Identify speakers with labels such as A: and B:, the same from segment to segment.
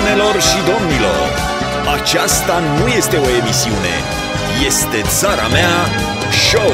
A: Doamnelor și domnilor, aceasta nu este o emisiune, este Țara Mea Show!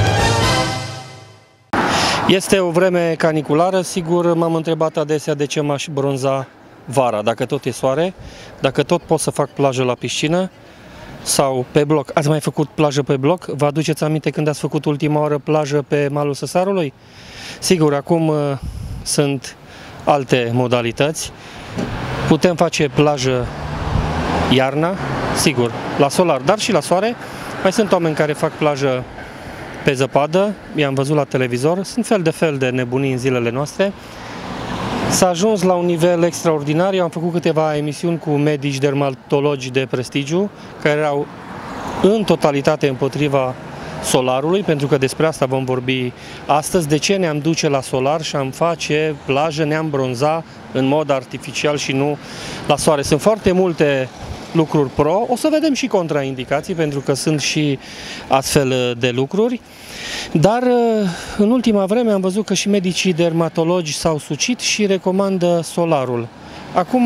B: Este o vreme caniculară, sigur m-am întrebat adesea de ce m-aș bronza vara, dacă tot e soare, dacă tot pot să fac plajă la piscină sau pe bloc. Ați mai făcut plajă pe bloc? Vă aduceți aminte când ați făcut ultima oară plajă pe malul Săsarului? Sigur, acum sunt alte modalități. Putem face plajă iarna, sigur, la solar, dar și la soare. Mai sunt oameni care fac plajă pe zăpadă, i-am văzut la televizor, sunt fel de nebunii în zilele noastre. S-a ajuns la un nivel extraordinar, eu am făcut câteva emisiuni cu medici dermatologi de prestigiu, care erau în totalitate împotriva solarului, pentru că despre asta vom vorbi astăzi, de ce ne-am duce la solar și am face plajă, ne-am bronza în mod artificial și nu la soare. Sunt foarte multe lucruri pro, o să vedem și contraindicații, pentru că sunt și astfel de lucruri, dar în ultima vreme am văzut că și medicii dermatologi s-au sucit și recomandă solarul. Acum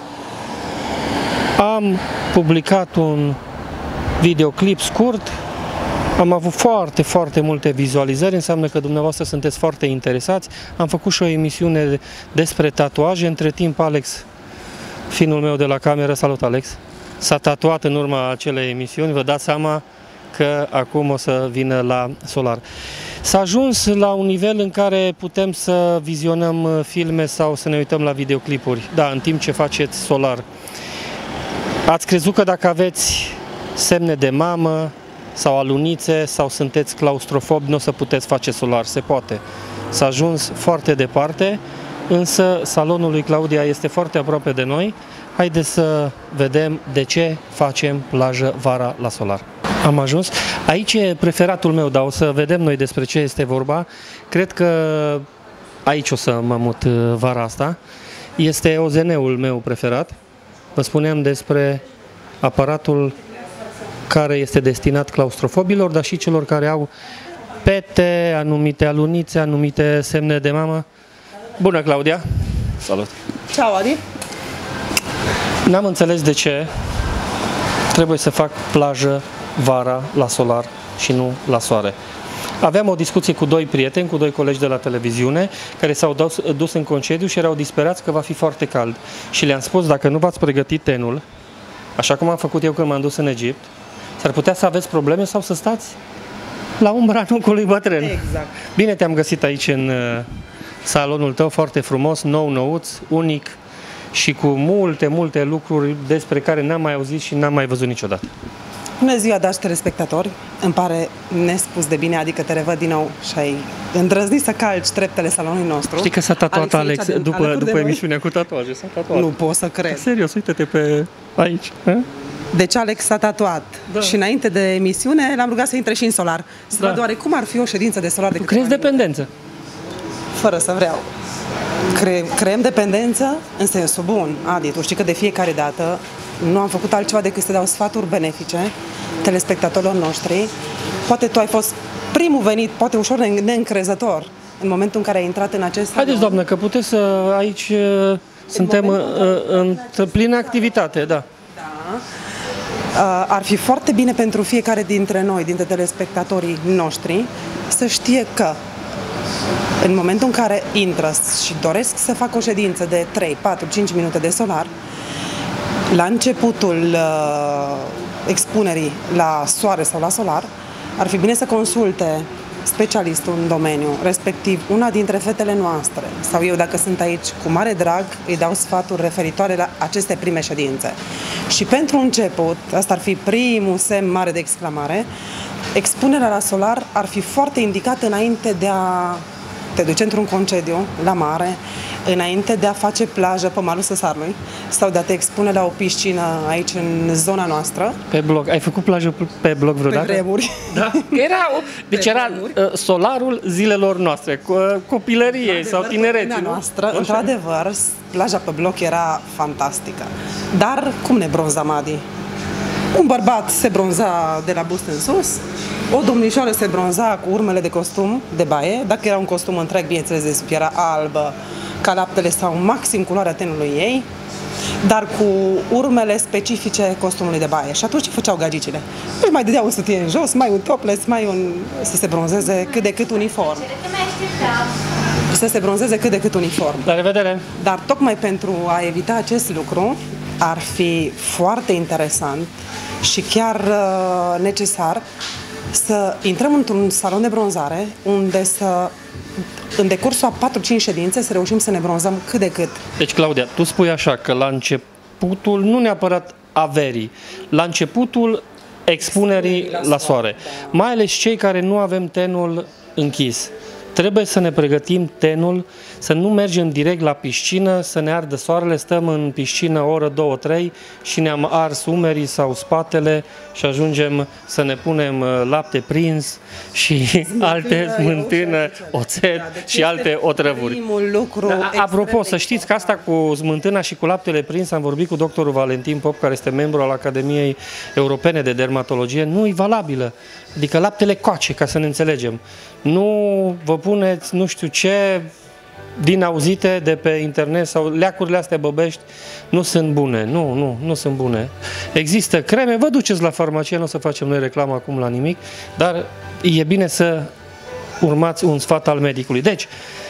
B: am publicat un videoclip scurt, am avut foarte multe vizualizări, înseamnă că dumneavoastră sunteți foarte interesați. Am făcut și o emisiune despre tatuaje, între timp Alex, finul meu de la cameră, salut Alex, s-a tatuat în urma acelei emisiuni, vă dați seama că acum o să vină la solar. S-a ajuns la un nivel în care putem să vizionăm filme sau să ne uităm la videoclipuri, da, în timp ce faceți solar. Ați crezut că dacă aveți semne de mamă sau alunițe sau sunteți claustrofobi, nu o să puteți face solar? Se poate. S-a ajuns foarte departe, însă salonul lui Claudia este foarte aproape de noi. Haideți să vedem de ce facem plajă vara la solar. Am ajuns. Aici e preferatul meu, dar o să vedem noi despre ce este vorba. Cred că aici o să mă mut vara asta. Este OZN-ul meu preferat. Vă spuneam despre aparatul care este destinat claustrofobilor, dar și celor care au pete, anumite alunițe, anumite semne de mamă. Bună, Claudia! Salut!
C: Ciao, Adi!
B: N-am înțeles de ce trebuie să fac plajă vara la solar și nu la soare. Aveam o discuție cu doi prieteni, cu doi colegi de la televiziune, care s-au dus în concediu și erau disperați că va fi foarte cald. Și le-am spus, dacă nu v-ați pregătit tenul, așa cum am făcut eu când m-am dus în Egipt, s-ar putea să aveți probleme sau să stați la umbra nucului bătrân.
C: Exact.
B: Bine te-am găsit aici în salonul tău, foarte frumos, nou-nouț, unic și cu multe lucruri despre care n-am mai auzit și n-am mai văzut niciodată.
C: Bună ziua, dragi telespectatori! Îmi pare nespus de bine, adică te revăd din nou și ai îndrăznit să calci treptele salonului nostru.
B: Știi că s-a tatuat Alex după emisiunea cu tatuaje, s-a tatuat.
C: Nu pot să cred.
B: Serios, uite-te pe aici.
C: Deci Alex s-a tatuat și înainte de emisiune l-am rugat să intre și în solar. Să văd oare cum ar fi o ședință de solar de câteva
B: Crezi dependență?
C: Fără să vreau. Creăm dependență în sensul bun. Adi, tu știi că de fiecare dată nu am făcut altceva decât să dau sfaturi benefice telespectatorilor noștri. Poate tu ai fost primul venit, poate ușor neîncrezător, în momentul în care ai intrat în acest salon.
B: Haideți, doamnă, că puteți să aici suntem în plină activitate, da.
C: Ar fi foarte bine pentru fiecare dintre noi, dintre telespectatorii noștri, să știe că în momentul în care intră și doresc să facă o ședință de 3, 4, 5 minute de solar, la începutul expunerii la soare sau la solar, ar fi bine să consulte specialistul în domeniu, respectiv una dintre fetele noastre, sau eu, dacă sunt aici, cu mare drag îi dau sfaturi referitoare la aceste prime ședințe. Și pentru început, asta ar fi primul semn mare de exclamare, expunerea la solar ar fi foarte indicată înainte de a te duce într-un concediu la mare, înainte de a face plajă pe malul Săsarului sau de a te expune la o piscină aici în zona noastră.
B: Pe bloc. Ai făcut plajă pe bloc vreodată?
C: Pe vremuri.
B: Da? Deci era solarul zilelor noastre, copilăriei sau tinereții.
C: Noastră, într-adevăr, plaja pe bloc era fantastică. Dar cum ne bronzam, Adi? Un bărbat se bronza de la bust în sus, o domnișoară se bronza cu urmele de costum de baie, dacă era un costum întreg, bineînțeles, de sub era albă, ca laptele sau maxim culoarea tenului ei. dar cu urmele specifice costumului de baie. Și atunci ce făceau gagicile? Își mai dădeau o sutie în jos, mai un topless, să se bronzeze cât de cât uniform. Să se bronzeze cât de cât uniform.
B: La revedere!
C: Dar tocmai pentru a evita acest lucru, ar fi foarte interesant și chiar necesar să intrăm într-un salon de bronzare unde în decursul a 4-5 ședințe, să reușim să ne bronzăm cât de cât.
B: Deci, Claudia, tu spui așa, că la începutul, nu neapărat averii, la începutul expunerii la soare, mai ales cei care nu avem tenul închis, trebuie să ne pregătim tenul, să nu mergem direct la piscină, să ne ardă soarele, stăm în piscină o oră, 2-3 și ne-am ars umerii sau spatele și ajungem să ne punem lapte prins și alte smântână, oțet și alte otrăvuri.
C: Primul lucru
B: apropo, să știți că asta cu smântâna și cu laptele prins, am vorbit cu doctorul Valentin Pop, care este membru al Academiei Europene de Dermatologie, nu e valabilă. Adică laptele coace, ca să ne înțelegem. Nu vă puneți nu știu ce din auzite de pe internet sau leacurile astea băbești, nu sunt bune. Nu sunt bune. Există creme, vă duceți la farmacie, nu o să facem noi reclamă acum la nimic, dar e bine să urmați un sfat al medicului. Deci,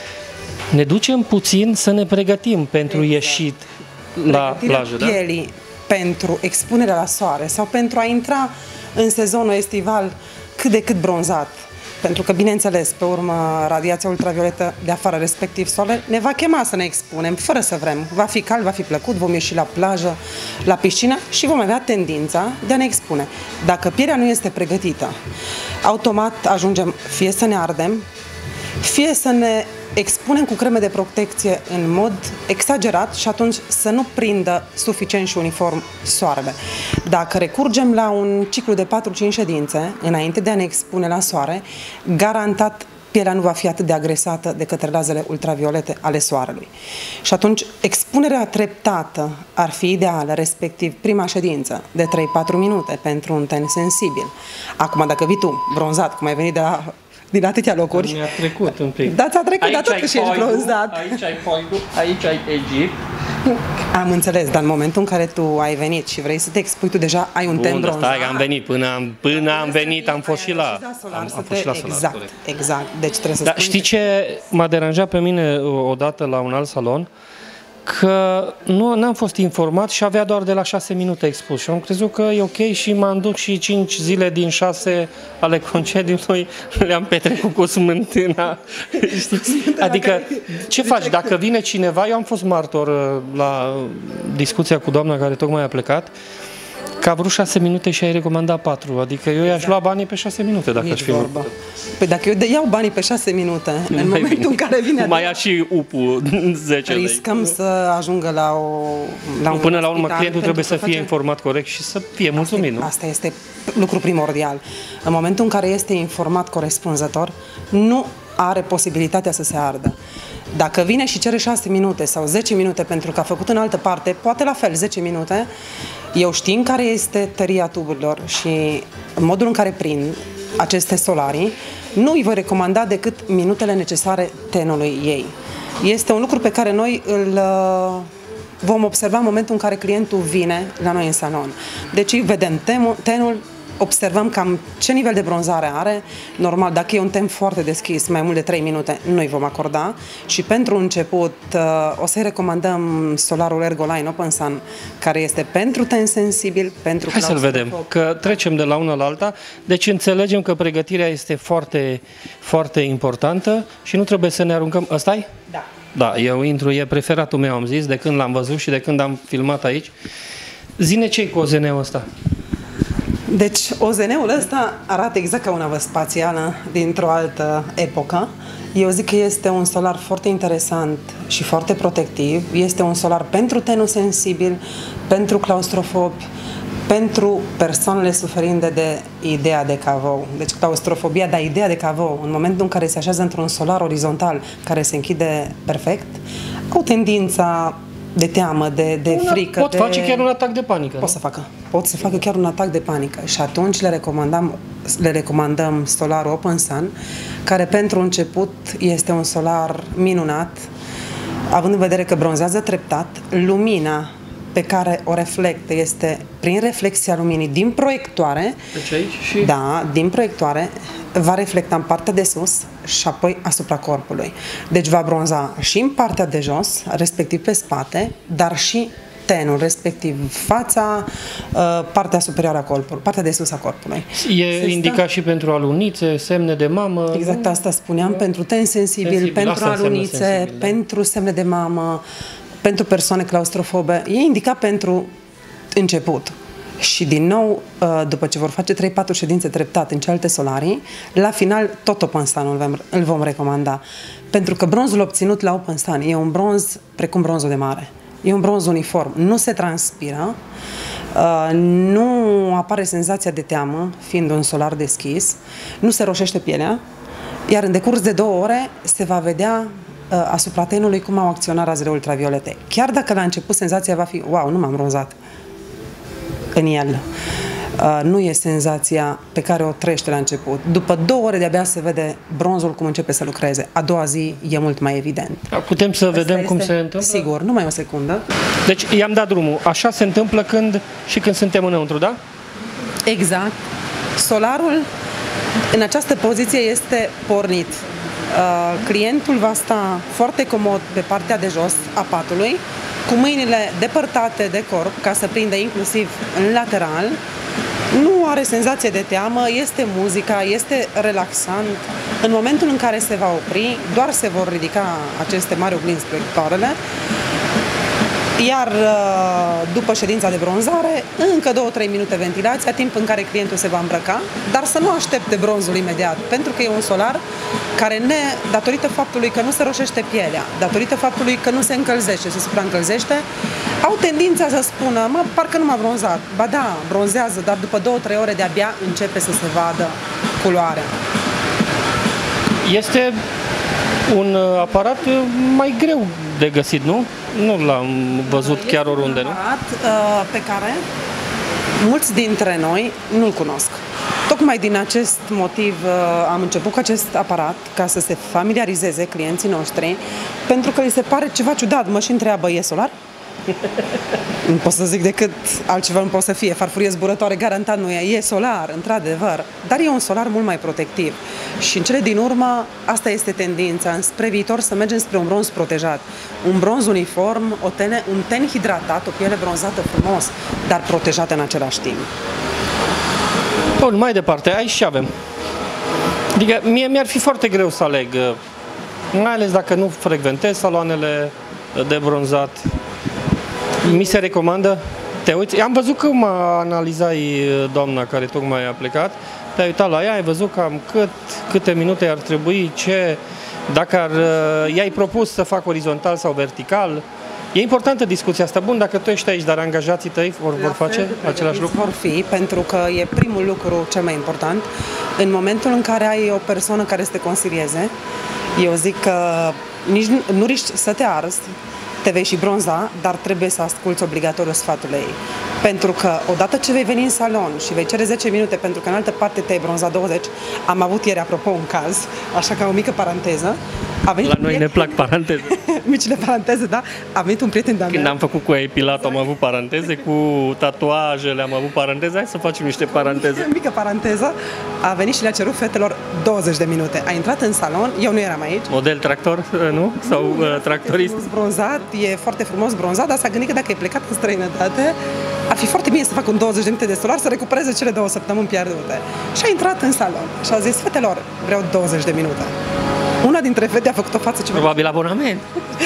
B: ne ducem puțin să ne pregătim pentru ieșit la plajă. Da?
C: Pielii pentru expunerea la soare sau pentru a intra în sezonul estival cât de cât bronzat. Pentru că, bineînțeles, pe urmă, radiația ultravioletă de afară, respectiv soare, ne va chema să ne expunem, fără să vrem. Va fi cald, va fi plăcut, vom ieși la plajă, la piscină și vom avea tendința de a ne expune. Dacă pielea nu este pregătită, automat ajungem fie să ne ardem, fie să ne expunem cu creme de protecție în mod exagerat și atunci să nu prindă suficient și uniform soarele. Dacă recurgem la un ciclu de 4-5 ședințe, înainte de a ne expune la soare, garantat pielea nu va fi atât de agresată de către razele ultraviolete ale soarelui. Și atunci, expunerea treptată ar fi ideală, respectiv prima ședință de 3-4 minute pentru un ten sensibil. Acum, dacă vii tu, bronzat, cum ai venit din atâtea locuri.
B: Mi-a trecut un pic.
C: Da, ți-a trecut, dar tot că și ești bronzat.
B: Aici ai Coidu, aici ai Egipt.
C: Am înțeles, dar în momentul în care tu ai venit și vrei să te expui, tu deja ai un ten bronzat.
B: Stai că am venit, până am venit, am fost și la
C: solar. Exact, deci trebuie să
B: spun. Știi ce m-a deranjat pe mine odată la un alt salon? Că n-am fost informat și avea doar de la 6 minute expus și am crezut că e ok și m-am dus și 5 zile din 6 ale concediului le-am petrecut cu smântâna. Adică, ce faci? Dacă vine cineva, eu am fost martor la discuția cu doamna care tocmai a plecat, că a vrut 6 minute și ai recomandat 4. Adică eu i-aș lua banii pe 6 minute dacă aș fi vorba.
C: Păi dacă eu iau banii pe 6 minute, în momentul în care vine...
B: Mai ia și upul 10 lei.
C: Riscăm să ajungă la un
B: până la urmă, clientul trebuie să fie informat corect și să fie mulțumit, nu?
C: Asta este lucru primordial. În momentul în care este informat corespunzător, nu are posibilitatea să se ardă. Dacă vine și cere 6 minute sau 10 minute pentru că a făcut în altă parte, poate la fel 10 minute, eu știm care este tăria tuburilor și modul în care prind aceste solarii, nu îi voi recomanda decât minutele necesare tenului ei. Este un lucru pe care noi îl vom observa în momentul în care clientul vine la noi în salon. Deci vedem tenul, observăm cam ce nivel de bronzare are. Normal, dacă e un ten foarte deschis, mai mult de 3 minute, noi vom acorda. Și pentru început, o să-i recomandăm solarul Ergoline Open Sun, care este pentru ten sensibil, pentru
B: Hai să-l vedem, că trecem de la una la alta. Deci înțelegem că pregătirea este foarte, foarte importantă și nu trebuie să ne aruncăm. Ăsta-i?
C: Da.
B: Da, eu intru, e preferatul meu, am zis, de când l-am văzut și de când am filmat aici. Zine ce-i cu OZN-ul ăsta?
C: Deci, OZN-ul ăsta arată exact ca o navă spațială dintr-o altă epocă. Eu zic că este un solar foarte interesant și foarte protectiv. Este un solar pentru tenul sensibil, pentru claustrofobi, pentru persoanele suferinde de idea de cavou. Deci claustrofobia, dar ideea de cavou, în momentul în care se așează într-un solar orizontal care se închide perfect, au tendința de teamă, de frică.
B: Pot face chiar un atac de panică.
C: Pot să facă chiar un atac de panică și atunci le recomandăm solarul Open Sun, care pentru început este un solar minunat, având în vedere că bronzează treptat, lumina pe care o reflectă este prin reflexia luminii din proiectoare.
B: Deci aici și...
C: Da, din proiectoare va reflecta în partea de sus și apoi asupra corpului. Deci va bronza și în partea de jos, respectiv pe spate, dar și tenul, respectiv fața, partea superioară a corpului, partea de sus a corpului.
B: E indicat și pentru alunițe, semne de mamă?
C: Exact asta spuneam, pentru ten sensibil, pentru alunițe, sensibil, pentru semne de mamă, pentru persoane claustrofobe. E indicat pentru început. Și din nou, după ce vor face 3-4 ședințe treptat în celelalte solarii, la final tot Open Sun îl vom recomanda. Pentru că bronzul obținut la Open Sun e un bronz precum bronzul de mare. E un bronz uniform, nu se transpiră, nu apare senzația de teamă, fiind un solar deschis, nu se roșește pielea, iar în decurs de 2 ore se va vedea asupra tenului cum au acționat razele ultraviolete. Chiar dacă la început senzația va fi, wow, nu m-am bronzat în el. Nu e senzația pe care o trăiește la început. După 2 ore de-abia se vede bronzul cum începe să lucreze. A doua zi e mult mai evident.
B: Putem să vedem cum se întâmplă?
C: Sigur, numai o secundă.
B: Deci i-am dat drumul. Așa se întâmplă când suntem înăuntru, da?
C: Exact. Solarul în această poziție este pornit. Clientul va sta foarte comod pe partea de jos a patului, cu mâinile depărtate de corp, ca să prindă inclusiv în lateral. Nu are senzație de teamă, este muzica, este relaxant. În momentul în care se va opri, doar se vor ridica aceste mari oglinzi proiectoarele. Iar după ședința de bronzare, încă 2-3 minute ventilația, timp în care clientul se va îmbrăca, dar să nu aștepte bronzul imediat, pentru că e un solar care, datorită faptului că nu se roșește pielea, datorită faptului că nu se încălzește, se supraîncălzește, au tendința să spună, mă, parcă nu m-a bronzat. Ba da, bronzează, dar după 2-3 ore de-abia începe să se vadă culoarea.
B: Este un aparat mai greu de găsit, nu? Nu l-am văzut chiar oriunde, nu?
C: Este un aparat pe care mulți dintre noi nu-l cunosc. Tocmai din acest motiv am început cu acest aparat, ca să se familiarizeze clienții noștri, pentru că li se pare ceva ciudat. Mă și întreabă, e solar? Nu pot să zic decât altceva nu pot să fie. Farfurie zburătoare garantat nu e. E solar, într-adevăr, dar e un solar mult mai protectiv. Și în cele din urmă, asta este tendința, spre viitor să mergem spre un bronz protejat. Un bronz uniform, un ten hidratat, o piele bronzată frumos, dar protejată în același timp.
B: Bun, mai departe, aici ce avem? Adică mie mi-ar fi foarte greu să aleg, mai ales dacă nu frecventez saloanele de bronzat. Mi se recomandă? Te uiți? Am văzut cum analizai doamna care tocmai a plecat, te-ai uitat la ea, ai văzut cam câte minute ar trebui, dacă i-ai propus să fac orizontal sau vertical. E importantă discuția asta. Bun, dacă tu ești aici, dar angajații tăi vor face același lucru?
C: Vor fi, pentru că e primul lucru cel mai important. În momentul în care ai o persoană care să te consilieze, eu zic că nici nu riști să te arzi, te vei și bronza, dar trebuie să asculți obligatoriu sfatul ei. Pentru că odată ce vei veni în salon și vei cere 10 minute pentru că în altă parte te-ai bronzat 20, am avut ieri, apropo, un caz, așa ca o mică paranteză.
B: La noi ne plac paranteze.
C: Micile paranteze, da? A venit un prieten de-a mea.
B: Când am făcut cu epilat, am avut paranteze, cu tatuajele am avut paranteze. Hai să facem niște paranteze.
C: Mică paranteză. A venit și le-a cerut fetelor 20 de minute. A intrat în salon, eu nu eram aici.
B: Model tractor, nu? Sau tractorist?
C: Bronzat, e foarte frumos bronzat, dar s-a gândit că dacă e plecat în străinătate, ar fi foarte bine să facă un 20 de minute de solar, să recupereze cele 2 săptămâni pierdute. Și a intrat în salon și a zis, fetelor, vreau 20 de minute. Una dintre fete a făcut o față ceva.
B: Probabil abonament.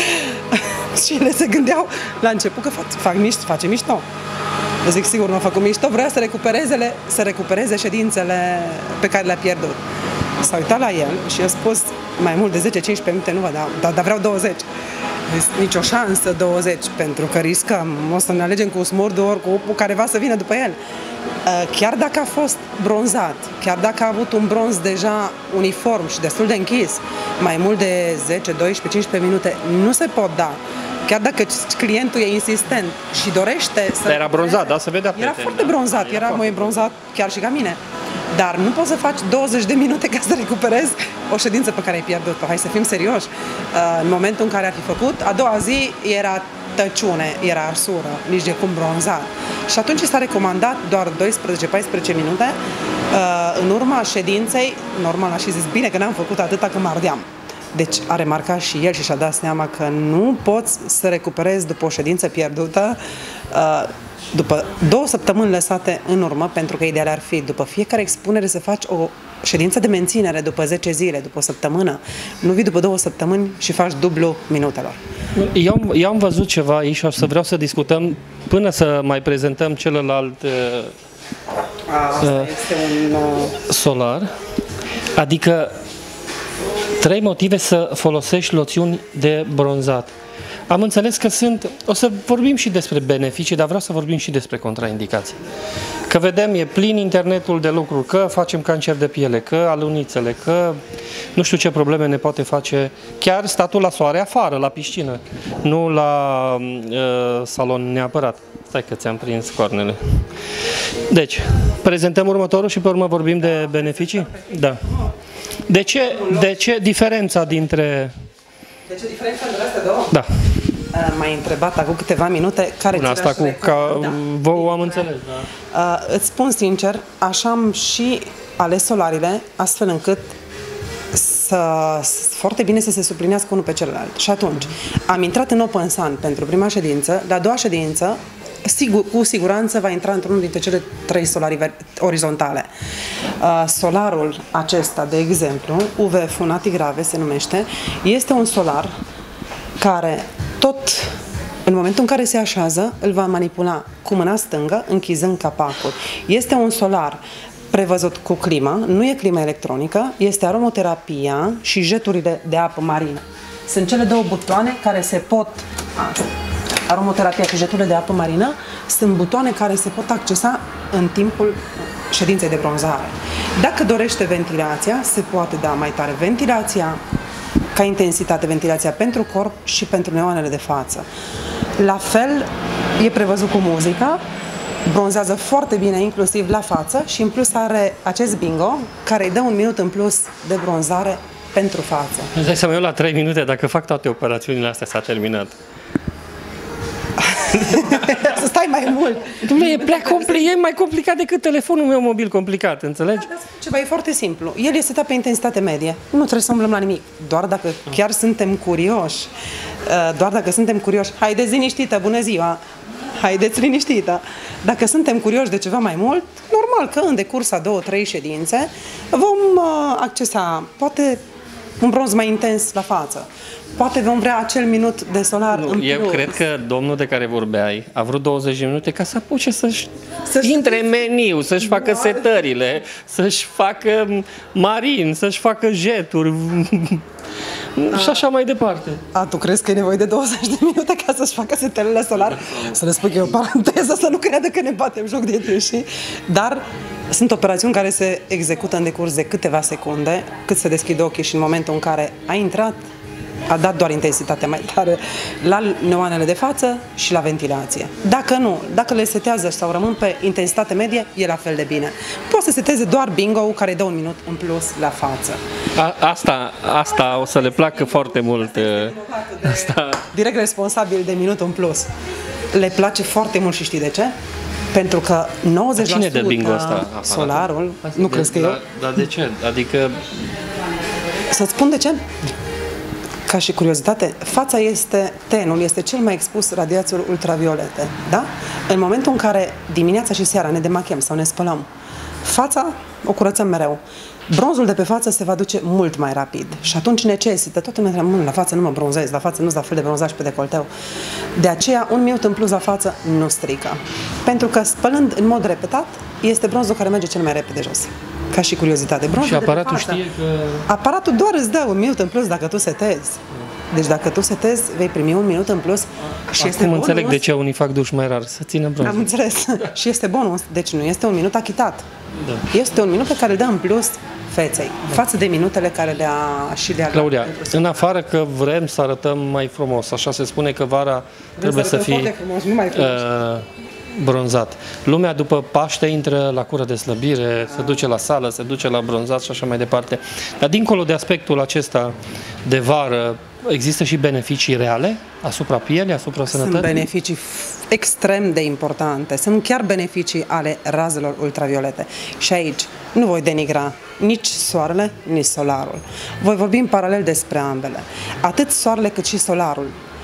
C: Și ele se gândeau la început că face mișto. Eu zic, sigur, nu a făcut mișto, vrea să recupereze ședințele pe care le-a pierdut. S-a uitat la el și a spus, mai mult de 10-15 minute nu vă dau, dar vreau 20. Nici o șansă 20, pentru că riscăm, o să ne alegem cu smurdul ori cu careva să vină după el. Chiar dacă a fost bronzat, chiar dacă a avut un bronz deja uniform și destul de închis, mai mult de 10, 12, 15 minute, nu se pot da. Chiar dacă clientul e insistent și dorește să...
B: Era bronzat, da? Se vedea.
C: Era foarte bronzat, era mai bronzat chiar și ca mine. Dar nu poți să faci 20 de minute ca să recuperezi o ședință pe care ai pierdut-o. Hai să fim serioși. În momentul în care ar fi făcut, a doua zi era tăciune, era arsură, nici de cum bronzat. Și atunci s-a recomandat doar 12-14 minute în urma ședinței, normal, și zis, bine că n-am făcut atâta că mă ardeam. Deci a remarcat și el și și-a dat seama că nu poți să recuperezi după o ședință pierdută, după 2 săptămâni lăsate în urmă, pentru că ideal ar fi după fiecare expunere să faci o ședință de menținere după 10 zile, după o săptămână. Nu vii după 2 săptămâni și faci dublu minutelor.
B: Eu am văzut ceva aici și o să vreau să discutăm până să mai prezentăm celălalt
C: Este un
B: solar. Adică 3 motive să folosești loțiuni de bronzat. Am înțeles că o să vorbim și despre beneficii, dar vreau să vorbim și despre contraindicații. Că vedem, e plin internetul de lucruri, că facem cancer de piele, că alunițele, că nu știu ce probleme ne poate face chiar statul la soare afară, la piscină, nu la salon neapărat. Stai că ți-am prins coarnele. Deci, prezentăm următorul și pe urmă vorbim de beneficii? Da. De ce diferența dintre...
C: De ce diferența între astea două?
B: Da.
C: M-ai întrebat acum câteva minute care ți
B: asta cu vouă am înțeles, da.
C: Îți spun sincer, așa am și ales solarile, astfel încât foarte bine să se suplinească unul pe celălalt. Și atunci, am intrat în Open Sun pentru prima ședință, la a doua ședință, cu siguranță va intra într-unul dintre cele 3 solari orizontale. Solarul acesta, de exemplu, UV Funatigrave se numește, este un solar care tot în momentul în care se așează, îl va manipula cu mâna stângă, închizând capacul. Este un solar prevăzut cu climă, nu e climă electronică, este aromoterapia și jeturile de apă marină. Sunt cele 2 butoane care se pot... Aromoterapia și jeturile de apă marină sunt butoane care se pot accesa în timpul ședinței de bronzare. Dacă dorește ventilația, se poate da mai tare ventilația, ca intensitate, ventilația pentru corp și pentru neoanele de față. La fel, e prevăzut cu muzica, bronzează foarte bine, inclusiv la față, și în plus are acest bingo, care îi dă 1 minut în plus de bronzare pentru față.
B: Îți dai seama, eu la 3 minute, dacă fac toate operațiunile astea, s-a terminat.
C: Să stai mai mult.
B: E mai complicat decât telefonul meu mobil complicat, înțelegi?
C: Ceva e foarte simplu. El este setat pe intensitate medie. Nu trebuie să umblăm la nimic. Doar dacă chiar suntem curioși, haideți liniștită, bună ziua, haideți liniștită. Dacă suntem curioși de ceva mai mult, normal că în decurs a 2-3 ședințe vom accesa, poate un bronz mai intens la față. Poate vom vrea acel minut de solar în plus.
B: Eu cred că domnul de care vorbeai a vrut 20 de minute ca să apuce să-și intre în meniu, să-și facă setările, să-și facă marin, să-și facă jeturi și așa mai departe.
C: Tu crezi că e nevoie de 20 de minute ca să-și facă setările solar? Să le spui că e o paranteză, să nu creadă că ne batem joc de dânsii. Dar sunt operațiuni care se execută în decurs de câteva secunde, cât se deschide ochii și în momentul în care a intrat, a dat doar intensitate mai tare la neoanele de față și la ventilație. Dacă nu, dacă le setează sau rămân pe intensitate medie, e la fel de bine. Poate să seteze doar bingo-ul care dă 1 minut în plus la față.
B: Asta o să le placă foarte mult.
C: Direct responsabil de minut în plus. Le place foarte mult și știi de ce? Pentru că 90%
B: cine dă bingo ăsta?
C: Solarul, nu crezi că eu?
B: Dar de ce? Adică...
C: Să-ți spun de ce? Ca și curiozitate, tenul este cel mai expus radiațiilor ultraviolete, da? În momentul în care dimineața și seara ne demachiem sau ne spălăm, fața o curățăm mereu. Bronzul de pe față se va duce mult mai rapid și atunci necesită, toată lumea întreabă, la față nu mă bronzez, la față nu-s la fel de bronzaj pe decolteu. De aceea, 1 minut în plus la față nu strică. Pentru că spălând în mod repetat, este bronzul care merge cel mai repede jos. Ca și curiozitate. Bronzul
B: și aparatul
C: de pe față,
B: știe că...
C: Aparatul doar îți dă 1 minut în plus dacă tu setezi. Deci dacă tu setezi, vei primi 1 minut în plus și este bonus.
B: Înțeleg de ce unii fac duș mai rar, să țină bronzul.
C: Am înțeles. Și este bonus, deci nu este 1 minut achitat. Da. Este 1 minut pe care îl dă în plus feței, față de minutele care le-a
B: Claudia, în afară că vrem să arătăm mai frumos, așa se spune că vara trebuie să fie bronzat. Lumea după Paște intră la cură de slăbire, se duce la sală, se duce la bronzat și așa mai departe. Dar dincolo de aspectul acesta de vară, există și beneficii reale asupra pielii, asupra sănătății?
C: Sunt beneficii extrem de importante. Sunt chiar beneficii ale razelor ultraviolete. Și aici nu voi denigra nici soarele, nici solarul. Voi vorbi în paralel despre ambele. Atât soarele cât și solarul.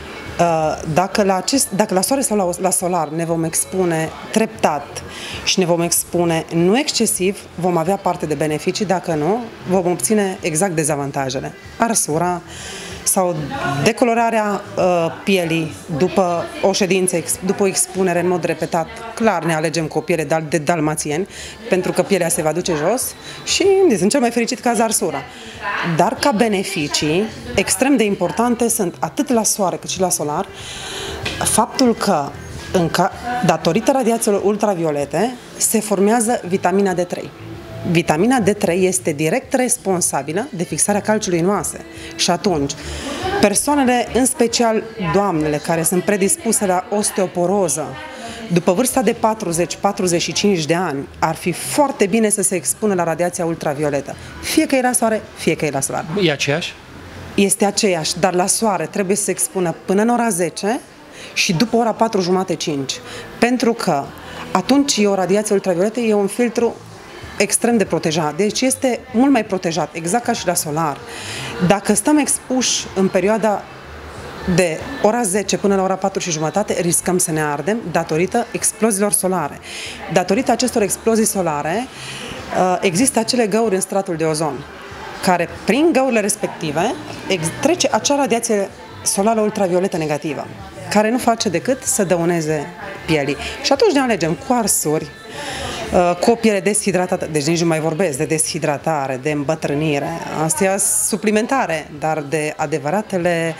C: Dacă la soare sau la solar ne vom expune treptat și ne vom expune nu excesiv, vom avea parte de beneficii, dacă nu, vom obține exact dezavantajele. Arsura sau decolorarea pielii după o ședință, după o expunere în mod repetat. Clar ne alegem cu o piele de dalmațieni, pentru că pielea se va duce jos și sunt cel mai fericit caz arsura. Dar ca beneficii extrem de importante sunt atât la soare cât și la solar faptul că datorită radiațiilor ultraviolete se formează vitamina D3. Vitamina D3 este direct responsabilă de fixarea calciului în oase. Și atunci, persoanele, în special doamnele care sunt predispuse la osteoporoză, după vârsta de 40-45 de ani, ar fi foarte bine să se expună la radiația ultravioletă. Fie că e la soare, fie că e la solar.
B: E aceeași?
C: Este aceeași, dar la soare trebuie să se expună până în ora 10 și după ora 4:30-5. Pentru că atunci o radiație ultravioletă e un filtru extrem de protejat. Deci este mult mai protejat, exact ca și la solar. Dacă stăm expuși în perioada de ora 10 până la ora 4:30, riscăm să ne ardem datorită exploziilor solare. Datorită acestor explozii solare există acele găuri în stratul de ozon, care prin găurile respective trece acea radiație solară ultravioletă negativă, care nu face decât să dăuneze pielii. Și atunci ne alegem cu arsuri, cu o piele deshidratată, deci nici nu mai vorbesc de deshidratare, de îmbătrânire, astea suplimentare, dar de adevăratele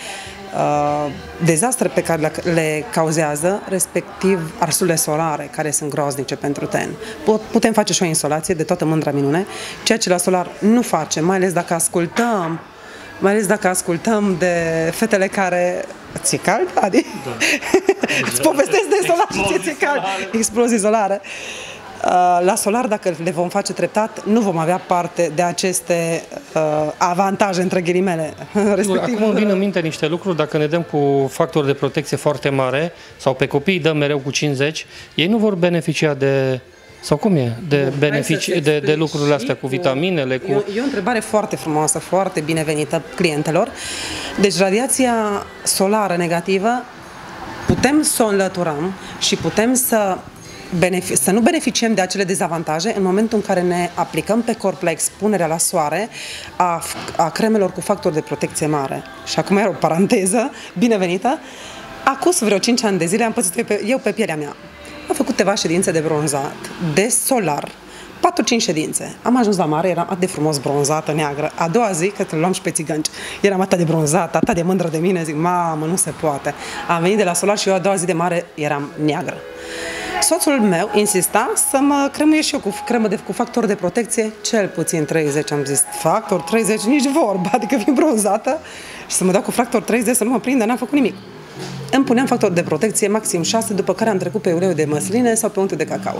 C: dezastre pe care le cauzează, respectiv arsurile solare, care sunt groaznice pentru ten. Putem face și o insolație de toată mândra minune, ceea ce la solar nu face, mai ales dacă ascultăm de fetele care... Ți-e cald, Adi? Da. Îți povestesc de solar și ți-e cald. Explozii solare. La solar, dacă le vom face treptat, nu vom avea parte de aceste avantaje, între ghilimele.
B: Acum îmi vin în minte niște lucruri, dacă ne dăm cu factori de protecție foarte mare, sau pe copii dăm mereu cu 50, ei nu vor beneficia de... Sau cum e? De lucrurile astea, cu vitaminele?
C: E o întrebare foarte frumoasă, foarte binevenită clientelor. Deci radiația solară negativă putem să o înlăturăm și putem să nu beneficiem de acele dezavantaje în momentul în care ne aplicăm pe corp la expunerea la soare a cremelor cu factor de protecție mare. Și acum e o paranteză binevenită. Acum vreo 5 ani de zile am pățit eu pe pielea mea. Am făcut câteva ședințe de bronzat, de solar, 4-5 ședințe. Am ajuns la mare, eram atât de frumos bronzată, neagră. A doua zi, că te luam și pe țigănci, eram atât de bronzată, atât de mândră de mine, zic, mamă, nu se poate. Am venit de la solar și eu a doua zi de mare eram neagră. Soțul meu insista să mă cremuie și eu cu cremă cu factor de protecție, cel puțin 30. Am zis, factor 30, nici vorba, adică vin bronzată și să mă dau cu factor 30 să nu mă prindă, n-am făcut nimic. Îmi puneam factor de protecție maxim 6, după care am trecut pe ulei de măsline sau pe untul de cacao.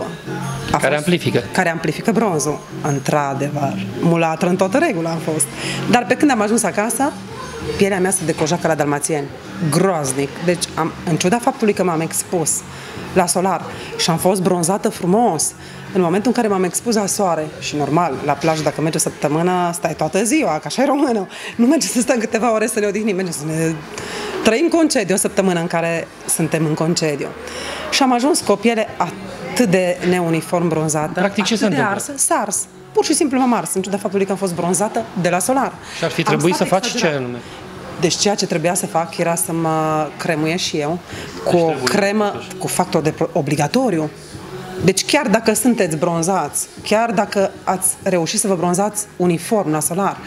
C: Care amplifică bronzul. Într-adevăr, mulatră în toată regula am fost. Dar pe când am ajuns acasă, pielea mea se decoja ca la dalmațieni. Groaznic. Deci, în ciuda faptului că m-am expus la solar și am fost bronzată frumos, în momentul în care m-am expus la soare, și normal, la plajă, dacă merge o săptămână, stai toată ziua, că așa e română. Nu merge să stăm câteva ore să ne odihnim, merge să ne trăim concediu, o săptămână în care suntem în concediu. Și am ajuns cu o piele atât de neuniform bronzată,
B: practic, ce se întâmplă?
C: S-a ars. Pur și simplu m-am ars, în ciuda faptului că am fost bronzată de la solar.
B: Și ar fi trebuit să faci ce anume?
C: Deci ceea ce trebuia să fac era să mă cremuiesc și eu cu o cremă cu factor de obligatoriu. Deci chiar dacă sunteți bronzați, chiar dacă ați reușit să vă bronzați uniform la solar,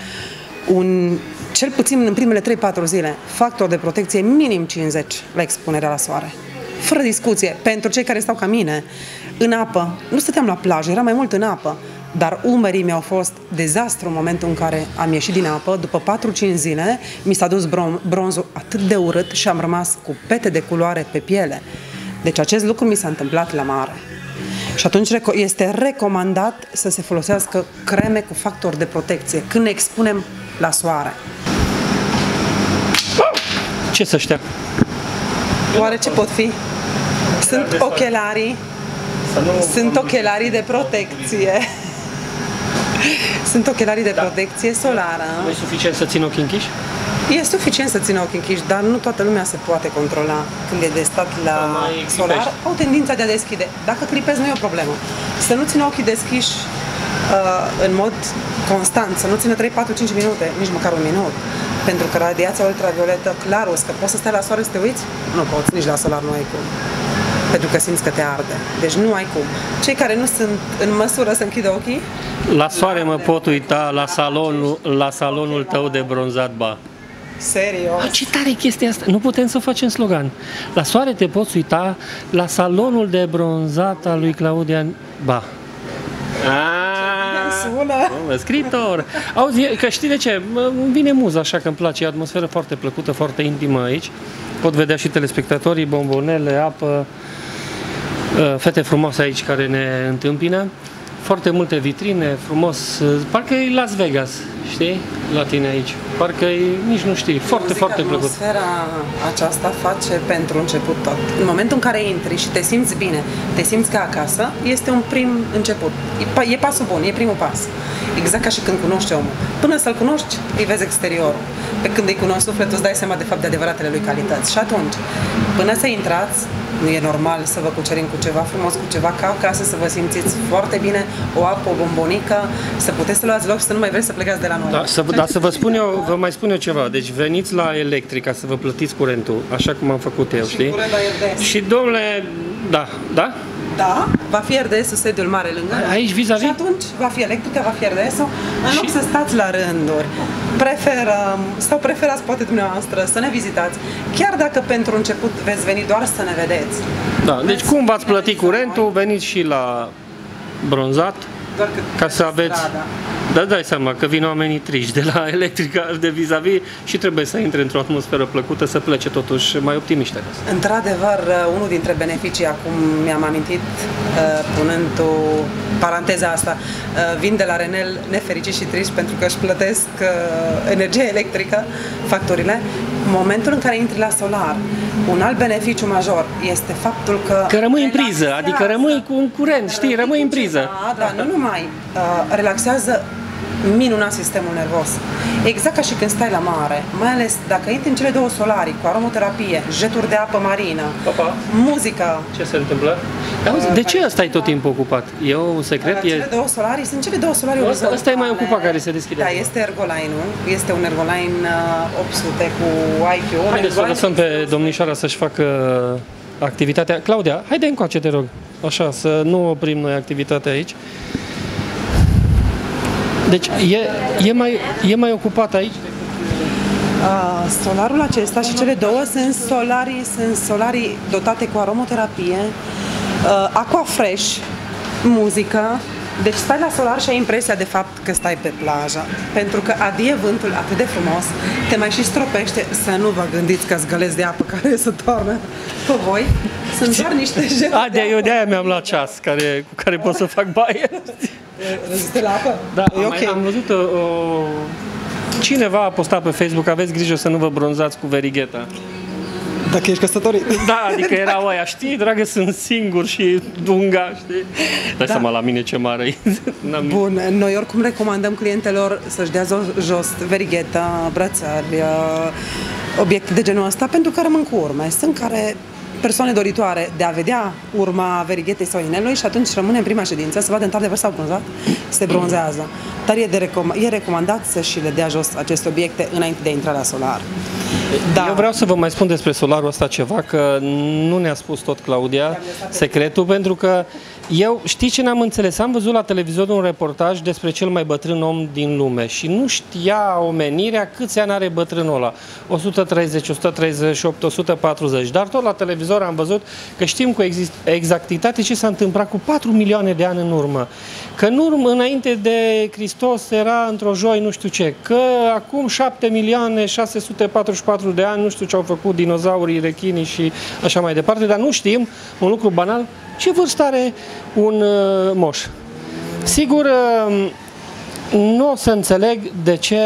C: cel puțin în primele 3-4 zile, factor de protecție minim 50 la expunerea la soare. Fără discuție. Pentru cei care stau ca mine, în apă, nu stăteam la plajă, era mai mult în apă, dar umerii mi-au fost dezastru în momentul în care am ieșit din apă. După 4-5 zile, mi s-a dus bronzul atât de urât și am rămas cu pete de culoare pe piele. Deci acest lucru mi s-a întâmplat la mare. Și atunci este recomandat să se folosească creme cu factor de protecție când ne expunem la soare.
B: Ce să știa?
C: Oare ce pot fi? Sunt ochelarii. Sunt ochelarii de protecție. Sunt ochelarii de protecție solară.
B: Nu e suficient să țin ochii închiși?
C: E suficient să țină ochii închiși, dar nu toată lumea se poate controla când e de stat la solar. Au tendința de a deschide. Dacă clipezi, nu e o problemă. Să nu țină ochii deschiși în mod constant, să nu țină 3, 4, 5 minute, nici măcar un minut. Pentru că radiația ultravioletă, clar, o că poți să stai la soare să te uiți? Nu poți, nici la solar nu ai cum. Pentru că simți că te arde. Deci nu ai cum. Cei care nu sunt în măsură să închidă ochii...
B: La soare mă pot uita la salonul tău de bronzat, ba.
C: Serios?
B: Ce tare e chestia asta! Nu putem să facem slogan. La soare te poți uita la salonul de bronzat al lui Claudia, ba.
C: Sună.
B: Scriitor! Auzi, că știi de ce? Îmi vine muză așa că îmi place, e o atmosferă foarte plăcută, foarte intimă aici. Pot vedea și telespectatorii, bombonele, apă, fete frumoase aici care ne întâmpină. Foarte multe vitrine, frumos, parcă e Las Vegas, știi? La tine aici. Parcă e, nici nu știi, foarte plăcut.
C: Atmosfera aceasta face pentru început tot. În momentul în care intri și te simți bine, te simți ca acasă, este un prim început. E pasul bun, e primul pas. Exact ca și când cunoști omul. Până să-l cunoști, îi vezi exteriorul. Pe când îi cunoști sufletul, îți dai seama de fapt de adevăratele lui calități. Și atunci, până să intrați, nu e normal să vă cucerim cu ceva frumos, cu ceva ca acasă, să vă simțiți foarte bine, o apă, o bombonică, să puteți să luați loc și să nu mai vreți să plecați de la noi.
B: Da, să vă spun eu, vă mai spun eu ceva. Deci veniți la Electrica să vă plătiți curentul, așa cum am făcut eu, știi? Și domnule, da?
C: Da, va fi RDS-ul sediul mare lângă.
B: Aici vis-a-vis?
C: Și atunci va fi Electrica, va fi RDS-ul. În loc să stați la rânduri, preferăm, sau preferați poate dumneavoastră să ne vizitați, chiar dacă pentru început veți veni doar să ne vedeți.
B: Da, deci cum v-ați plătit curentul, veniți și la bronzat, ca să aveți... Dar dai seama că vin oamenii triși de la Electrica, de vis-a-vis și trebuie să intre într-o atmosferă plăcută, să plece totuși mai optimiști acasă.
C: Într-adevăr, unul dintre beneficii, acum mi-am amintit, punând o paranteza asta, vin de la Renel nefericiți și triști pentru că își plătesc energie electrică, facturile. În momentul în care intri la solar, un alt beneficiu major este faptul că
B: rămâi în priză, adică rămâi cu un curent, știi, rămâi în priză.
C: Da, nu numai relaxează minunat sistemul nervos. Exact ca și când stai la mare, mai ales dacă intri în cele două solarii cu aromoterapie, jeturi de apă marină, muzică.
B: Ce se întâmplă? De ce ăsta e tot timpul ocupat? E un secret?
C: Cele două solarii, sunt cele două solarii orizontale.
B: Ăsta e mai ocupat care se deschide.
C: Da, este Ergoline-ul. Este un Ergoline 800 cu IQ.
B: Haideți să lăsăm pe domnișoara să-și facă activitatea. Claudia, haide încoace, te rog. Așa, să nu oprim noi activitatea aici. Deci e mai ocupat aici?
C: Solarul acesta și cele două sunt solarii dotate cu aromoterapie, aqua fresh, muzică. Deci stai la solar și ai impresia de fapt că stai pe plajă. Pentru că adie vântul atât de frumos, te mai și stropește, să nu vă gândiți că zgăleți de apă care se toarnă pe voi. Sunt doar niște jeturi.
B: Eu de-aia mi-am luat ceas cu care pot să fac baie.
C: Reziste la apă?
B: Da, am văzut cineva a postat pe Facebook, aveți grijă să nu vă bronzați cu verigheta.
C: Dacă ești căsătorit.
B: Da, adică erau aia, știi, dragă, sunt singur și dunga, știi? Dai seama la mine ce mare e.
C: Bun, noi oricum recomandăm clientelor să-și dea jos verigheta, brățări, obiecte de genul ăsta, pentru că rămân cu urme. Sunt persoane doritoare de a vedea urma verighetei sau inelului și atunci rămâne în prima ședință să vadă într-adevăr s-au bronzat, se bronzează. Dar e recomandat să și le dea jos aceste obiecte înainte de a intra la solar.
B: Da. Eu vreau să vă mai spun despre solarul ăsta ceva, că nu ne-a spus tot Claudia secretul, pentru că eu, știi ce n-am înțeles? Am văzut la televizor un reportaj despre cel mai bătrân om din lume și nu știa omenirea câți ani are bătrânul ăla. 130, 138, 140. Dar tot la televizor am văzut că știm cu exactitate ce s-a întâmplat cu 4 milioane de ani în urmă. Că înainte de Hristos era într-o joi nu știu ce. Că acum 7 milioane 644 de ani nu știu ce au făcut dinozaurii, rechinii și așa mai departe. Dar nu știm un lucru banal. Ce vârstă are un moș? Sigur, nu o să înțeleg de ce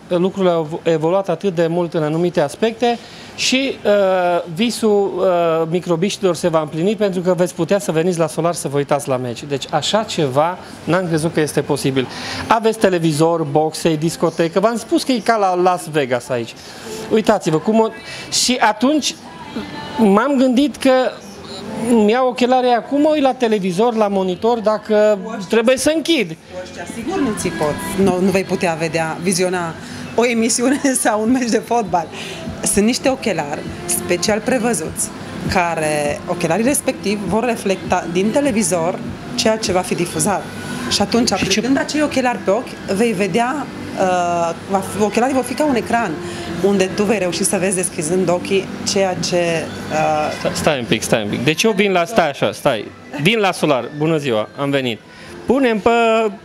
B: lucrurile au evoluat atât de mult în anumite aspecte și visul microbiștilor se va împlini pentru că veți putea să veniți la solar să vă uitați la meci. Deci așa ceva n-am crezut că este posibil. Aveți televizor, boxe, discotecă, v-am spus că e ca la Las Vegas aici. Uitați-vă cum și atunci m-am gândit că îmi iau ochelarii acum, mă uit la televizor, la monitor, dacă trebuie să închid.
C: Ăștia sigur nu ți poți, nu vei putea viziona o emisiune sau un meci de fotbal. Sunt niște ochelari special prevăzuți, care ocelarii respectiv vor reflecta din televizor ceea ce va fi difuzat. Și atunci, aplicând acei ochelari pe ochi, vei vedea, ochelarii vor fi ca un ecran, unde tu vei reuși să vezi deschizând ochii ceea ce...
B: Stai un pic. Deci eu vin la... Stai așa, stai. Vin la solar. Bună ziua, am venit. Punem pe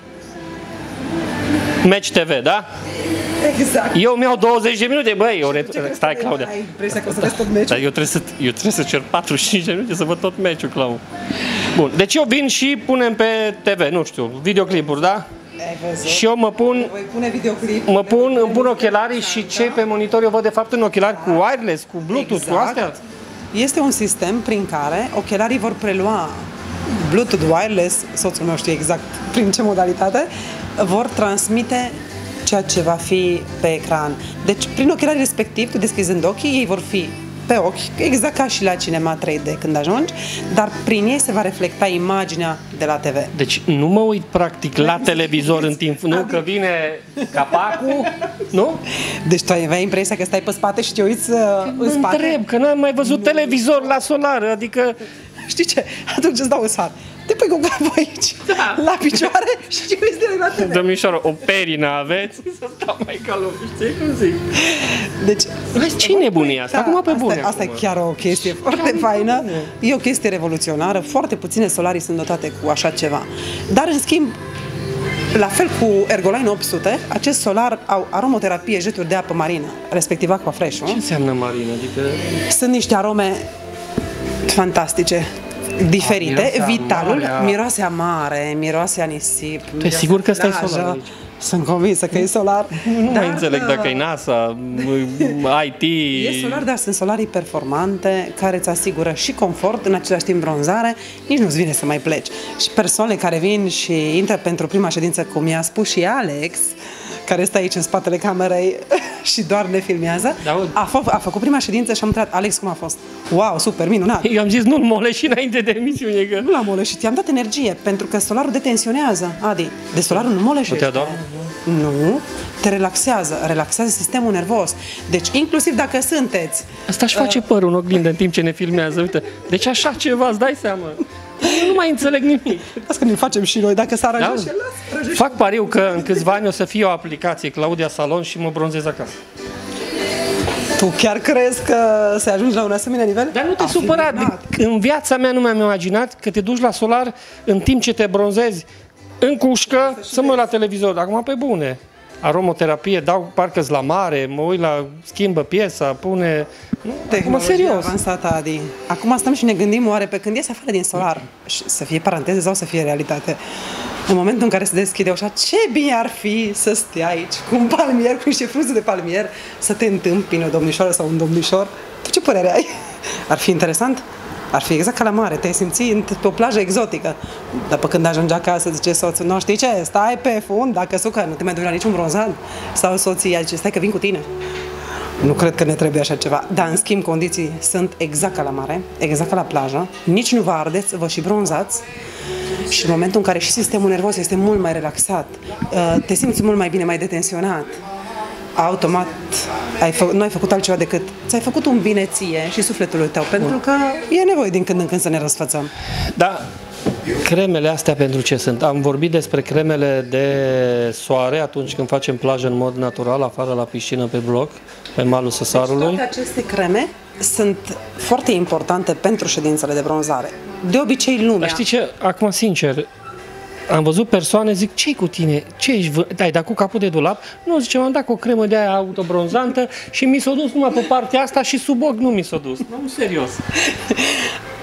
B: Match TV, da?
C: Exact.
B: Eu mi-au 20 de minute, băi, stai, Claudia.
C: Ai impresia că o să vezi tot meciul?
B: Eu trebuie să cer 45 de minute să văd tot meciul, Claudia. Bun, deci eu vin și punem pe TV, nu știu, videoclipuri, da? Și eu îmi pun ochelarii și cei pe monitor eu văd de fapt în ochelari cu wireless, cu Bluetooth, cu astea.
C: Este un sistem prin care ochelarii vor prelua Bluetooth wireless, soțul meu știe exact prin ce modalitate, vor transmite ceea ce va fi pe ecran. Deci prin ochelarii respectiv, tu deschizând ochii, ei vor fi pe ochi, exact ca și la cinema 3D când ajungi, dar prin ei se va reflecta imaginea de la TV.
B: Deci nu mă uit practic la televizor în timp, nu că vine capacul, nu?
C: Deci tu ai impresia că stai pe spate și te uiți în spate?
B: Întreb, că n-am mai văzut televizor la solar, adică...
C: Știi ce? Atunci îți dau un sfat. Te pui cu capul aici, la picioare și te uiți direct la TV.
B: Domnișoară, o perină aveți? Să stau mai calm, știi cum zic?
C: Deci,
B: ce nebunie asta? Acum pe bune.
C: Asta e chiar o chestie foarte faină. E o chestie revoluționară. Foarte puține solarii sunt dotate cu așa ceva. Dar, în schimb, la fel cu Ergoline 800, acest solar au aromoterapie, jeturi de apă marină, respectiv Aquafresh.
B: Ce înseamnă marină? Adică...
C: Sunt niște arome fantastice, diferite. Vitalul miroase a mare, miroase a nisip.
B: Tu e sigur că stai solar aici?
C: Sunt convinsă că e solar.
B: Nu mai înțeleg dacă e NASA, IT...
C: E solar, dar sunt solarii performante care îți asigură și confort, în același timp bronzare, nici nu-ți vine să mai pleci. Și persoanele care vin și intră pentru prima ședință, cum i-a spus și Alex, care stă aici în spatele camerei și doar ne filmează, a făcut prima ședință și am întrebat, Alex, cum a fost? Wow, super, minunat!
B: Eu am zis, nu-l moleși înainte de emisiune, că...
C: Nu l-am moleșit, i-am dat energie, pentru că solarul detensionează, Adi. De solarul nu moleșește.
B: Nu te adormi?
C: Nu, te relaxează sistemul nervos. Deci, inclusiv dacă sunteți...
B: Asta își face părul în oglindă în timp ce ne filmează, uite. Deci așa ceva, îți dai seama. Eu nu mai înțeleg nimic.
C: Asta că ne facem și noi, dacă s-ar aranjează.
B: Fac pariu că în câțiva ani o să fie o aplicație Claudia Salon și mă bronzez acasă.
C: Tu chiar crezi că se ajungi la un asemenea nivel?
B: Dar nu te supăra. În viața mea nu mi-am imaginat că te duci la solar în timp ce te bronzezi în cușcă să mă uit la televizor. Acum pe bune. Aromoterapie, dau parcă-s la mare, mă uit la schimbă piesa, pune...
C: Tehnologia serios. Avansată, Adi. Acum stăm și ne gândim, oare pe când ies afară din solar, să fie paranteze sau să fie realitate, în momentul în care se deschide ușa, ce bine ar fi să stai aici cu un palmier, cu niște frunze de palmier, să te întâmpine o domnișoară sau un domnișor. Tu ce părere ai? Ar fi interesant? Ar fi exact ca la mare, te simți pe o plajă exotică. Dar pe când ajungi acasă, zice soțul, nu știi ce, stai pe fund, dacă sucă, nu te mai duci la niciun bronzat. Sau soții, zice, stai că vin cu tine. Nu cred că ne trebuie așa ceva. Dar, în schimb, condiții sunt exact ca la mare, exact ca la plajă. Nici nu vă ardeți, vă și bronzați. Și în momentul în care și sistemul nervos este mult mai relaxat, te simți mult mai bine, mai detensionat, automat nu ai făcut altceva decât ți-ai făcut un bine ție și sufletului tău, pentru că e nevoie din când în când să ne răsfățăm.
B: Da, cremele astea pentru ce sunt? Am vorbit despre cremele de soare atunci când facem plajă în mod natural, afară la piscină, pe bloc, pe malul Săsarului.
C: Toate aceste creme sunt foarte importante pentru ședințele de bronzare. De obicei lumea...
B: Dar știi ce? Acum, sincer, am văzut persoane, zic, ce-i cu tine? Ce ești? Ai dat cu capul de dulap? Nu, zice, m-am dat cu o cremă de aia autobronzantă și mi s-a dus numai pe partea asta și sub ochi nu mi s-a dus. Nu, serios.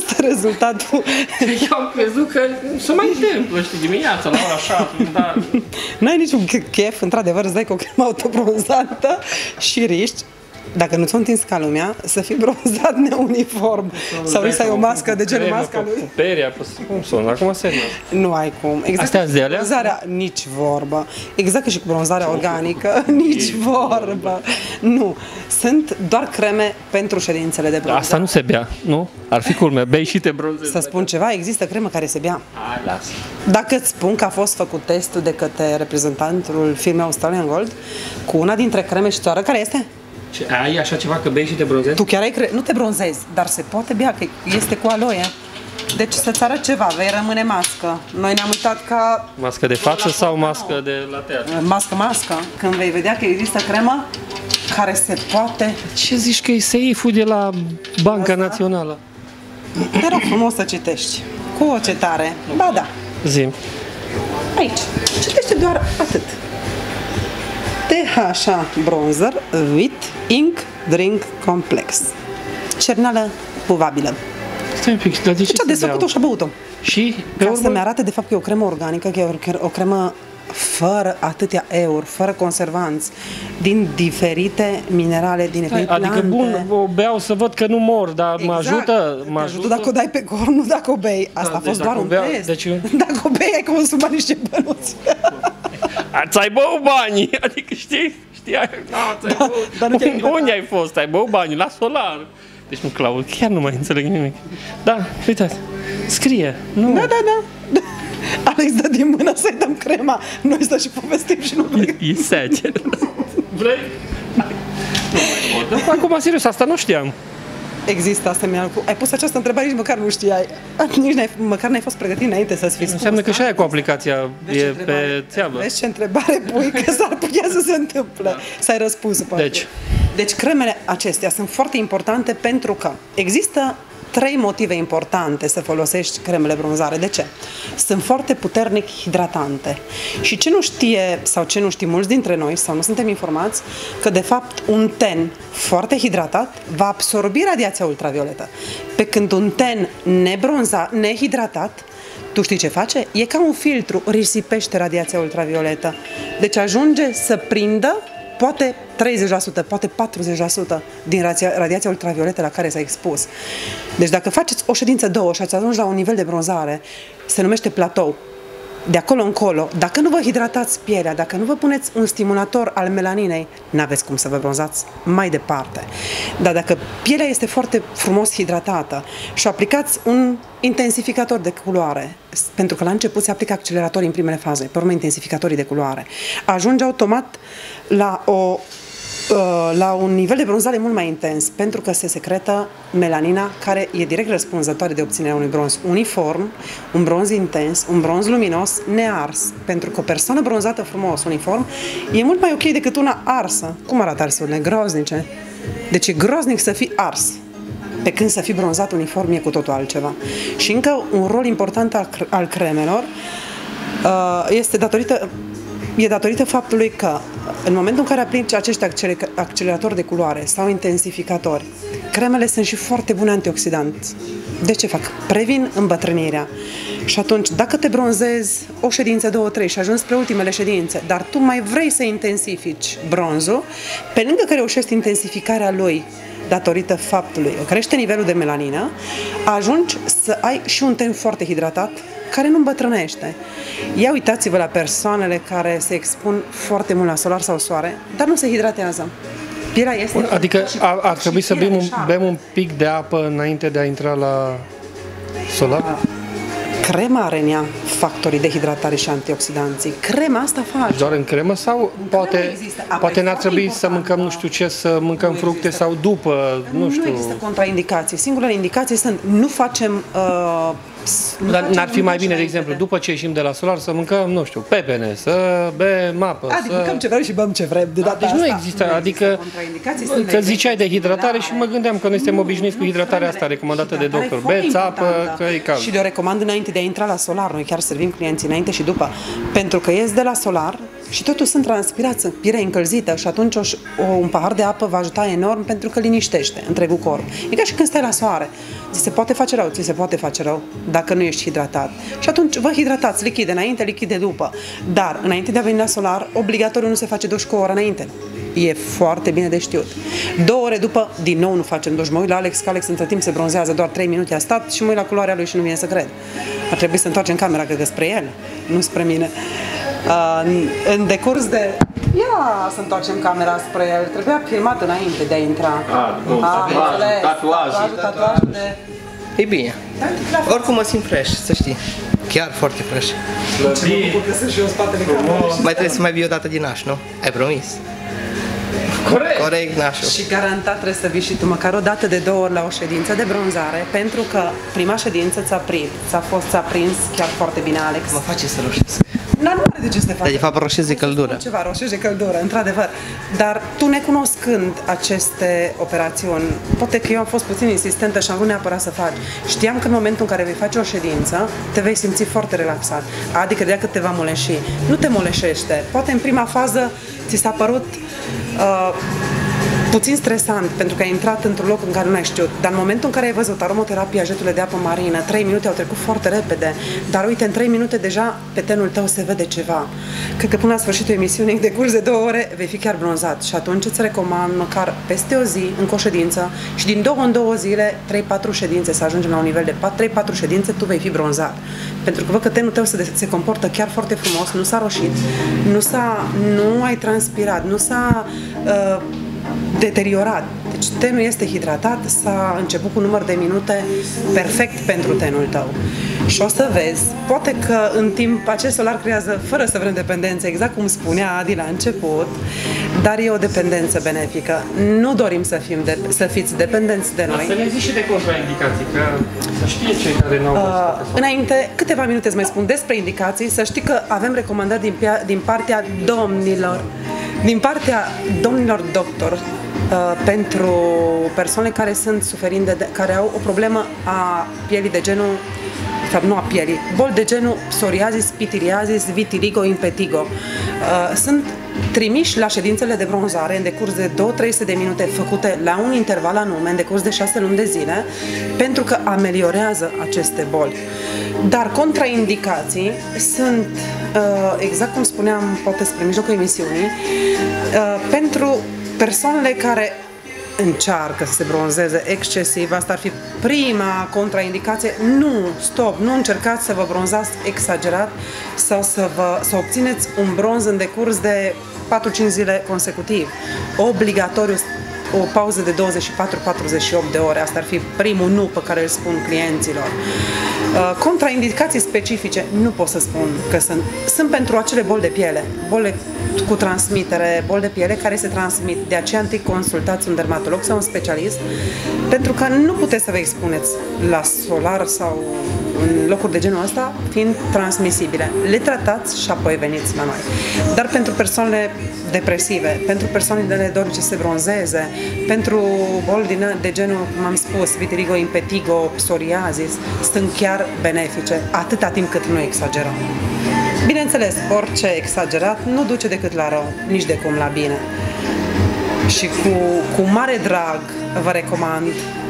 C: este rezultatul.
B: Eu am crezut că se mai întâmplă, știi, dimineața la ora 7, dar...
C: N-ai niciun chef, într-adevăr, îți dai cu o cremă autobronzantă și riști, dacă nu ți-o întins ca lumea, să fii bronzat neuniform. Sau să ai o mască de genul masca lui.
B: Peria, cum sună? Acum serios.
C: Nu ai cum. Exact.
B: Astea de alea?
C: Bronzarea, nici vorbă. Exact ca și cu bronzarea organică, nici vorbă. Nu. Sunt doar creme pentru ședințele de bronzare.
B: Asta nu se bea, nu? Ar fi culmea, bei și te bronzezi.
C: Să spun ceva, există cremă care se bea.
B: Hai, lasă.
C: Dacă îți spun că a fost făcut testul de către reprezentantul firmei Australian Gold cu una dintre creme și țoară, care este?
B: Ai așa ceva că bei și te bronzezi?
C: Tu chiar nu te bronzezi, dar se poate bea, că este cu aloe. Deci să-ți arăt ceva, vei rămâne mască. Noi ne-am uitat ca...
B: Mască de față sau mască de la teatru?
C: Mască. Când vei vedea că există cremă care se poate...
B: Ce zici că e seiful de la Banca Națională?
C: Te rog frumos să citești. Cu o cetare. Ba da.
B: Zi.
C: Aici. Citește doar atât. THA Bronzer with Ink Drink Complex. Cernală puvabilă.
B: Stai un pic, dar de ce
C: Deci a desfăcut-o și a băut-o.
B: Și pe
C: Ca
B: urmă...
C: să-mi arate de fapt că e o cremă organică, că e o cremă fără atâtea euri, fără conservanți, din diferite minerale, din diferite plante.
B: Adică bun, o beau să văd că nu mor, dar
C: Exact.
B: mă ajută?
C: Te ajută dacă o dai pe corp, nu dacă o bei. Asta a fost
B: deci
C: doar un test.
B: Deci...
C: Dacă o bei, ai consumat niște bănuți.
B: Ți-ai băut banii, adică știi? Unde ai fost? Ai băut banii? La Solar. Deci nu, Claud, chiar nu mai înțeleg nimic. Da, uitați, scrie. Nu.
C: Da. Alex dă din mână să-i dăm crema. Noi stăm și povestim și nu vrei.
B: E sece. Vrei? Acum, serios, asta nu știam.
C: Există asemenea lucru. Ai pus această întrebare, nici măcar nu știai. Măcar n-ai fost pregătit înainte să-ți fi spus.
B: Înseamnă că și aia cu aplicația e pe țeavă.
C: Vezi ce întrebare pui, că s-ar putea să se întâmple. Să ai răspuns. Deci cremele acestea sunt foarte importante pentru că există 3 motive importante să folosești cremele bronzare. De ce? Sunt foarte puternic hidratante. Și ce nu știe, sau ce nu știu mulți dintre noi, sau nu suntem informați, că de fapt un ten foarte hidratat va absorbi radiația ultravioletă. Pe când un ten nehidratat, tu știi ce face? E ca un filtru, risipește radiația ultravioletă. Deci ajunge să prindă poate 30%, poate 40% din radiația ultravioletă la care s-a expus. Deci dacă faceți o ședință, 2 și ați ajuns la un nivel de bronzare, se numește platou. De acolo încolo, dacă nu vă hidratați pielea, dacă nu vă puneți un stimulator al melaninei, n-aveți cum să vă bronzați mai departe. Dar dacă pielea este foarte frumos hidratată și aplicați un intensificator de culoare, pentru că la început se aplică acceleratorii în primele faze, pe urmă intensificatorii de culoare, ajunge automat la un nivel de bronzare mult mai intens, pentru că se secretă melanina, care e direct răspunzătoare de obținerea unui bronz uniform, un bronz intens, un bronz luminos, nears. Pentru că o persoană bronzată frumos, uniform, e mult mai ok decât una arsă. Cum arată arsurile? Groznice. Deci e groznic să fii ars. Pe când să fii bronzat uniform e cu totul altceva. Și încă un rol important al cremelor este datorită faptului că în momentul în care aplici acești acceleratori de culoare sau intensificatori, cremele sunt și foarte bune antioxidanți. De ce fac? Previn îmbătrânirea. Și atunci, dacă te bronzezi o ședință, 2, 3 și ajungi spre ultimele ședințe, dar tu mai vrei să intensifici bronzul, pe lângă că reușești intensificarea lui datorită faptului că crește nivelul de melanină, ajungi să ai și un ten foarte hidratat, care nu îmbătrânește. Ia uitați-vă la persoanele care se expun foarte mult la solar sau soare, dar nu se hidratează. Pielea este...
B: Adică ar trebui să bem un pic de apă înainte de a intra la solar?
C: Crema are în ea factorii de hidratare și antioxidanții. Crema asta face.
B: Doar în cremă sau poate n-ar trebui să mâncăm nu știu ce, să mâncăm fructe sau după, nu știu.
C: Nu există contraindicații. Singurele indicații sunt nu facem...
B: Dar n-ar fi mai bine, de exemplu, după ce ieșim de la solar, să mâncăm, nu știu, pepene, să bem apă.
C: Adică mâncăm ce vrem și bem ce vrem.
B: Deci nu există, adică că ziceai de hidratare și mă gândeam că noi suntem obișnuiți cu hidratarea asta recomandată de doctor. Beți apă, că e cald.
C: Și le recomand înainte de a intra la solar. Noi chiar servim clienții înainte și după. Pentru că ies de la solar, Și totul sunt transpirați, pielea încălzită și atunci un pahar de apă va ajuta enorm pentru că liniștește întregul corp. E ca și când stai la soare. Ți se poate face rău, ți se poate face rău dacă nu ești hidratat. Și atunci vă hidratați, lichide înainte, lichide după. Dar înainte de a veni la solar, obligatoriu nu se face duș cu o oră înainte. E foarte bine de știut. 2 ore după, din nou nu facem duș. Mă uit la Alex, că Alex între timp se bronzează, doar 3 minute a stat și mă uit la culoarea lui și nu vine să cred. Ar trebui să întoarcem camera, cred că spre el, nu spre mine. În decurs de... Ia să întoarcem camera spre el. Trebuia filmat înainte de a intra. Tatuajul de...
D: E bine. Oricum mă simt fresh, să știi. Chiar foarte fresh. Mai trebuie să mai vii o dată din Naș, nu? Ai promis? Corect, Nașu.
C: Și garantat trebuie să vii și tu măcar o dată de 2 ori la o ședință de bronzare, pentru că prima ședință ți-a prins chiar foarte bine, Alex.
D: Mă face să roșesc.
C: Dar nu are de ce să te faci.
D: De fapt roșesc de căldură.
C: Ceva, roșești de căldură, într-adevăr. Dar tu, necunoscând aceste operațiuni, poate că eu am fost puțin insistentă și am vrut neapărat să faci. Știam că în momentul în care vei face o ședință, te vei simți foarte relaxat. Adică de că te va moleși. Nu te moleșește. Poate în prima fază ți s-a părut puțin stresant, pentru că ai intrat într-un loc în care nu ai știut. Dar în momentul în care ai văzut aromoterapia, jeturile de apă marină, 3 minute au trecut foarte repede, dar uite, în 3 minute deja pe tenul tău se vede ceva. Cred că până la sfârșitul emisiunii, de curs de 2 ore, vei fi chiar bronzat. Și atunci îți recomand măcar peste o zi, încă o ședință, și din 2 în 2 zile, 3-4 ședințe, să ajungem la un nivel de 3-4 ședințe, tu vei fi bronzat. Pentru că văd că tenul tău se comportă chiar foarte frumos, nu s-a roșit, nu ai transpirat, nu s-a deteriorat. Deci tenul este hidratat, s-a început cu un număr de minute perfect pentru tenul tău. Și o să vezi, poate că în timp acest solar creează, fără să vrem dependență, exact cum spunea Adi la început, dar e o dependență benefică. Nu dorim să fiți dependenți de noi.
B: Să ne zici și de contraindicații, că să știe cei care n-au văzut.
C: Înainte, câteva minute îți mai spun despre indicații, să știi că avem recomandări din partea domnilor doctori pentru persoane care sunt suferinde, care au o problemă a pielii de genul, de fapt nu a pielii, boli de genul psoriazis, pitiriazis, vitiligo, impetigo. Sunt trimiși la ședințele de bronzare în decurs de 2-300 de minute, făcute la un interval anume, în decurs de 6 luni de zile, pentru că ameliorează aceste boli. Dar contraindicații sunt, exact cum spuneam, poate spre mijlocul emisiunii, pentru persoanele care încearcă să se bronzeze excesiv. Asta ar fi prima contraindicație. Nu încercați să vă bronzați exagerat sau să obțineți un bronz în decurs de 4-5 zile consecutiv. Obligatoriu o pauză de 24-48 de ore. Asta ar fi primul nu pe care îl spun clienților. Contraindicații specifice nu pot să spun că sunt pentru acele boli de piele, boli cu transmitere, boli de piele care se transmit. De aceea întâi consultați un dermatolog sau un specialist, pentru că nu puteți să vă expuneți la solar sau în locuri de genul ăsta, fiind transmisibile. Le tratați și apoi veniți la noi. Dar pentru persoanele depresive, pentru persoanele dorice să se bronzeze, pentru boli de genul, cum am spus, vitiligo, impetigo, psoriazis, sunt chiar benefice, atâta timp cât nu exagerăm. Bineînțeles, orice exagerat nu duce decât la rău, nici de cum la bine. Și cu mare drag vă recomand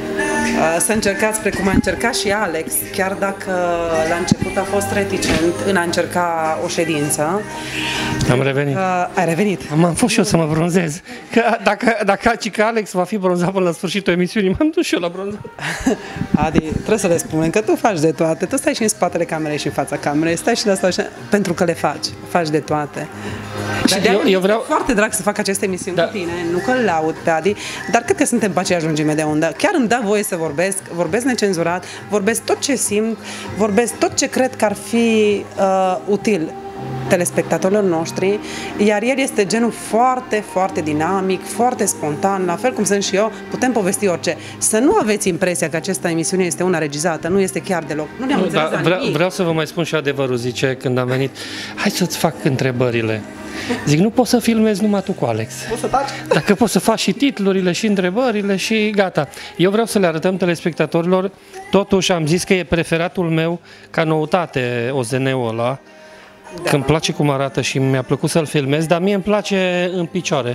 C: să încercați precum a încercat și Alex, chiar dacă la început a fost reticent în a încerca o ședință.
B: Am revenit.
C: Ai revenit.
B: Am fost și eu să mă bronzez. Că dacă Alex va fi bronzat până la sfârșitul emisiunii, m-am dus și eu la bronzat.
C: Adi, trebuie să le spunem că tu faci de toate. Tu stai și în spatele camerei și în fața camerei. Stai și de asta și... pentru că le faci de toate. Și eu vreau foarte drag să fac aceste emisiuni cu tine, nu că îl laud pe Adi, dar cred că suntem pe aceeași lungime de undă. Chiar îmi dă voie să vorbesc necenzurat, vorbesc tot ce simt, vorbesc tot ce cred că ar fi util telespectatorilor noștri, iar el este genul foarte, foarte dinamic, foarte spontan, la fel cum sunt și eu, putem povesti orice. Să nu aveți impresia că această emisiune este una regizată, nu este chiar deloc. Nu ne-am înțeles la nimic.
B: Vreau să vă mai spun și adevărul, zice când am venit. Hai să-ți fac întrebările. Zic, nu poți să filmezi numai tu cu Alex.
C: Poți să taci?
B: Dacă poți să faci și titlurile și întrebările și gata. Eu vreau să le arătăm telespectatorilor, totuși am zis că e preferatul meu ca noutate OZN-ul ăla. că îmi place cum arată și mi-a plăcut să-l filmez, dar mie îmi place în picioare.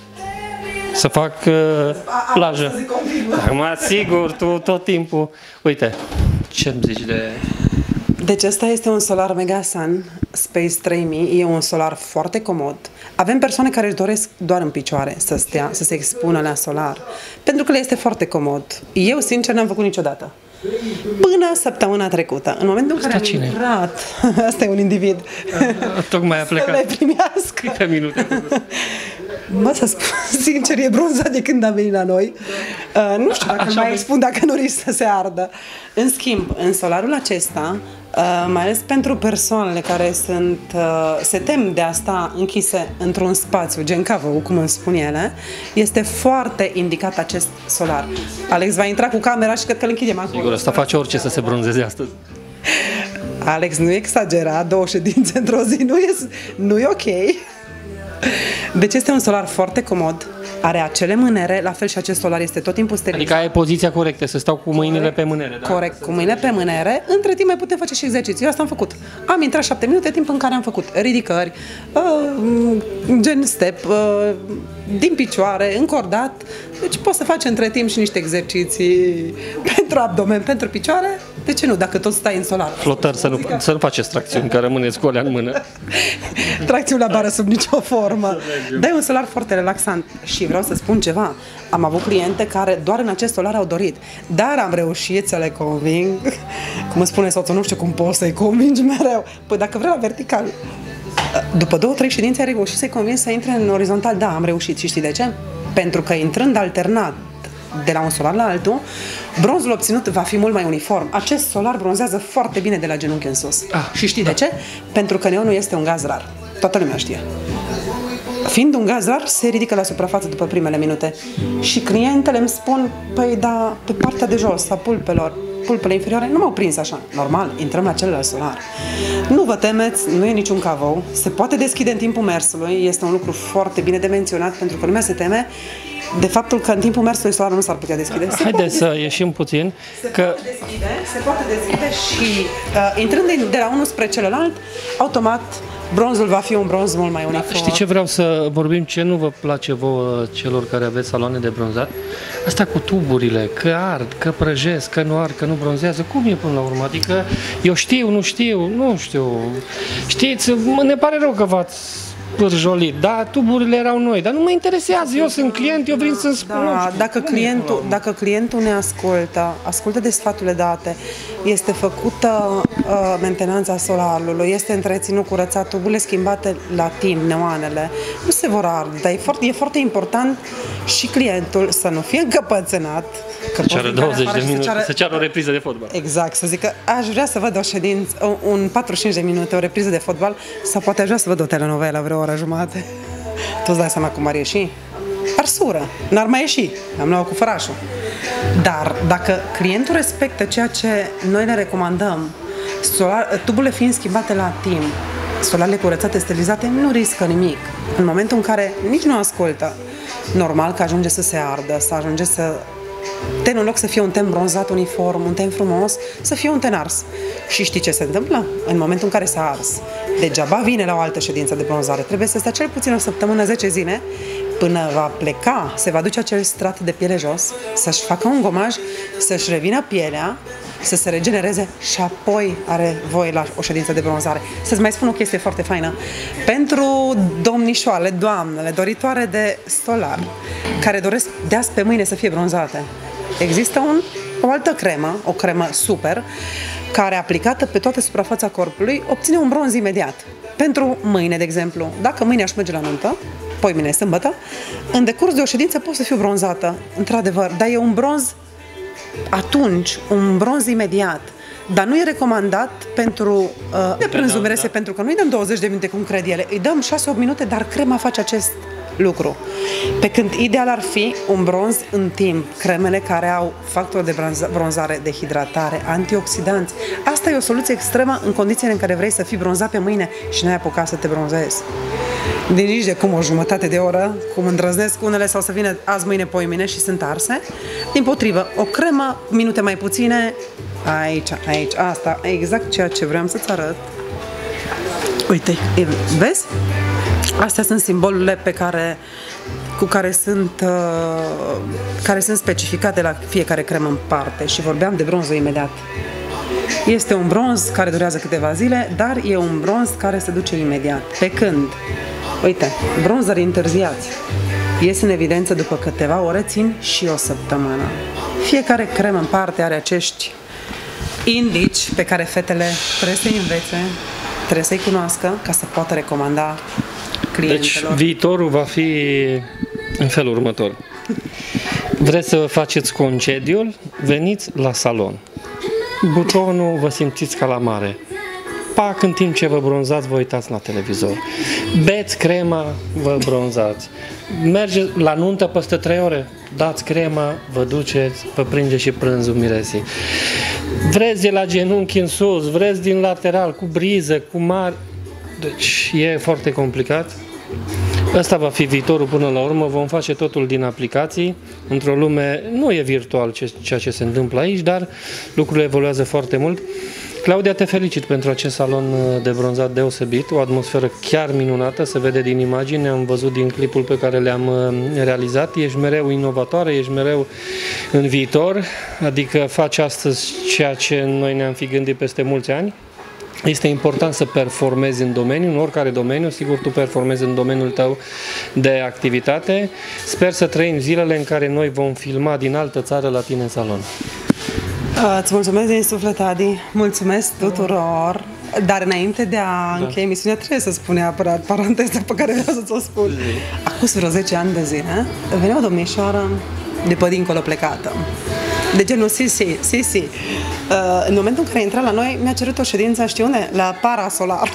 B: Să fac plajă. Acum, sigur, tu tot timpul... Uite, ce-mi zici de...
C: Deci ăsta este un solar Megasun Space 3000, e un solar foarte comod. Avem persoane care își doresc doar în picioare să stea, să se expună la solar, pentru că le este foarte comod. Eu, sincer, n-am făcut niciodată. Până săptămâna trecută, în momentul în care am intrat, asta e un individ,
B: tocmai a plecat.
C: să le primească.
B: Câte minute?
C: Mă, să spun sincer, e bronzat de când a venit la noi. Nu știu dacă mai expun, dacă nu risc să se ardă. În schimb, în solarul acesta, mai ales pentru persoanele care se tem de a sta închise într-un spațiu, gen cavou, cum îmi spun ele, este foarte indicat acest solar. Alex va intra cu camera și cred că îl închidem acolo.
B: Sigur, asta face orice să se bronzeze astăzi.
C: Alex, nu exagera, 2 ședințe într-o zi nu e ok. Deci este un solar foarte comod, are acele mânere, la fel și acest solar este tot timpul steril.
B: Adică ai poziția corectă, să stau cu mâinile pe mânere, da?
C: Corect, cu mâinile pe mânere. Între timp mai putem face și exerciții. Eu asta am făcut. Am intrat 7 minute, timp în care am făcut ridicări, gen step, din picioare, încordat. Deci poți să faci între timp și niște exerciții pentru abdomen, pentru picioare. De ce nu, dacă tot stai în solar?
B: Flotări, să nu faceți tracțiuni, că rămâneți cu alea în mână.
C: Tracțiuni la bară sub nicio formă. Dar e un solar foarte relaxant. Și vreau să spun ceva. Am avut cliente care doar în acest solar au dorit. Dar am reușit să le conving. Cum îmi spune soțul, nu știu cum poți să-i convingi mereu. Păi dacă vrei la vertical. După 2-3 ședințe ai reușit să-i convingi să intre în orizontal. Da, am reușit. Și știi de ce? Pentru că intrând alternat de la un solar la altul, bronzul obținut va fi mult mai uniform. Acest solar bronzează foarte bine de la genunchi în sus. Și știi de ce? Pentru că neonul este un gaz rar. Toată lumea știe. Fiind un gaz rar, se ridică la suprafață după primele minute. Și clientele îmi spun, păi da, pe partea de jos a pulpele inferioare nu m-au prins așa. Normal, intrăm la celălalt solar. Nu vă temeți, nu e niciun cavou. Se poate deschide în timpul mersului. Este un lucru foarte bine de menționat, pentru că lumea se teme de faptul că în timpul mersului solarul nu s-ar putea deschide.
B: Haideți să ieșim puțin.
C: Se poate deschide și intrând de la unul spre celălalt, automat bronzul va fi un bronz mult mai uniform.
B: Știi ce vreau să vorbim? Ce nu vă place vouă celor care aveți saloane de bronzat? Asta cu tuburile, că ard, că prăjesc, că nu ard, că nu bronzează. Cum e până la urmă? Adică eu știu, nu știu. Știți, ne pare rău că v-ați pârjolit, da, tuburile erau noi, dar nu mă interesează, eu sunt client, eu vreau să-mi spun.
C: Da, dacă clientul ne ascultă de sfaturile date, este făcută mentenanța solarului, este întreținut, curățat, tuburile schimbate la timp, neoanele, nu se vor arde, dar e foarte important și clientul să nu fie încăpățânat.
B: Să ceară 20 de minute, să ceară o repriză de fotbal.
C: Exact, să zică, aș vrea să văd o ședință, un 45 de minute, o repriză de fotbal, sau poate aș vrea să văd o telenovelă vreo oră jumate. Tu îți dai seama cum ar ieși? Arsură, n-ar mai ieși, am luat cu fărașul. Dar dacă clientul respectă ceea ce noi le recomandăm, tuburile fiind schimbate la timp, solarele curățate, sterilizate, nu riscă nimic. În momentul în care nici nu ascultă, normal că ajunge să se ardă, să ajunge să... Ten, în loc să fie un ten bronzat uniform, un ten frumos, să fie un ten ars. Și știi ce se întâmplă? În momentul în care s-a ars, degeaba vine la o altă ședință de bronzare. Trebuie să stea cel puțin o săptămână, 10 zile, până va pleca, se va duce acel strat de piele jos, să-și facă un gomaj, să-și revină pielea, să se regenereze și apoi are voie la o ședință de bronzare. Să-ți mai spun o chestie foarte faină. Pentru domnișoarele, doamnele, doritoare de solar, care doresc de azi pe mâine să fie bronzate, există o altă cremă, o cremă super, care aplicată pe toată suprafața corpului obține un bronz imediat. Pentru mâine, de exemplu, dacă mâine aș merge la nuntă, poimine, sâmbătă, în decurs de o ședință pot să fiu bronzată, într-adevăr, dar e un bronz atunci, un bronz imediat. Dar nu e recomandat pentru de prânzul merese, pentru că nu-i dăm 20 de minute cum cred ele, îi dăm 6-8 minute, dar crema face acest lucru. Pe când ideal ar fi un bronz în timp, cremele care au factor de bronzare, de hidratare, antioxidanți. Asta e o soluție extremă în condițiile în care vrei să fii bronzat pe mâine și n-ai apucat să te bronzezi. De nici de cum o jumătate de oră, cum îndrăznesc unele sau să vină azi, mâine, poimine și sunt arse. Dimpotrivă, o cremă, minute mai puține, aici, asta, exact ceea ce vreau să-ți arăt. Uite, vezi? Astea sunt simbolurile care sunt specificate la fiecare cremă în parte și vorbeam de bronzul imediat. Este un bronz care durează câteva zile, dar e un bronz care se duce imediat. Pe când, uite, bronzări întârziați ies în evidență după câteva ore, țin și o săptămână. Fiecare cremă în parte are acești indici pe care fetele trebuie să-i învețe, trebuie să-i cunoască ca să poată recomanda clientelor.
B: Deci viitorul va fi în felul următor. Vreți să faceți concediul? Veniți la salon. Butonul vă simțiți ca la mare. Pac, în timp ce vă bronzați, vă uitați la televizor. Beți crema, vă bronzați. Mergeți la nuntă peste 3 ore, dați crema, vă duceți, vă prinde și prânzul miresii. Vreți de la genunchi în sus, vreți din lateral, cu briză, cu mare. Deci e foarte complicat. Ăsta va fi viitorul până la urmă, vom face totul din aplicații, într-o lume, nu e virtual ceea ce se întâmplă aici, dar lucrurile evoluează foarte mult. Claudia, te felicit pentru acest salon de bronzat deosebit, o atmosferă chiar minunată, se vede din imagine, am văzut din clipul pe care le-am realizat, ești mereu inovatoare, ești mereu în viitor, adică faci astăzi ceea ce noi ne-am fi gândit peste mulți ani. Este important să performezi în domeniu, în oricare domeniu, sigur tu performezi în domeniul tău de activitate. Sper să trăim zilele în care noi vom filma din altă țară la tine în salon.
C: Îți mulțumesc din suflet, Adi, mulțumesc tuturor, dar înainte de a încheia emisiunea trebuie să spun neapărat paranteza pe care vreau să-ți o spun. Acum vreo 10 ani de zile venea o domnișoară de pe dincolo plecată. De genul, si. În momentul în care intra la noi, mi-a cerut o ședință, știi unde? La Parasolar.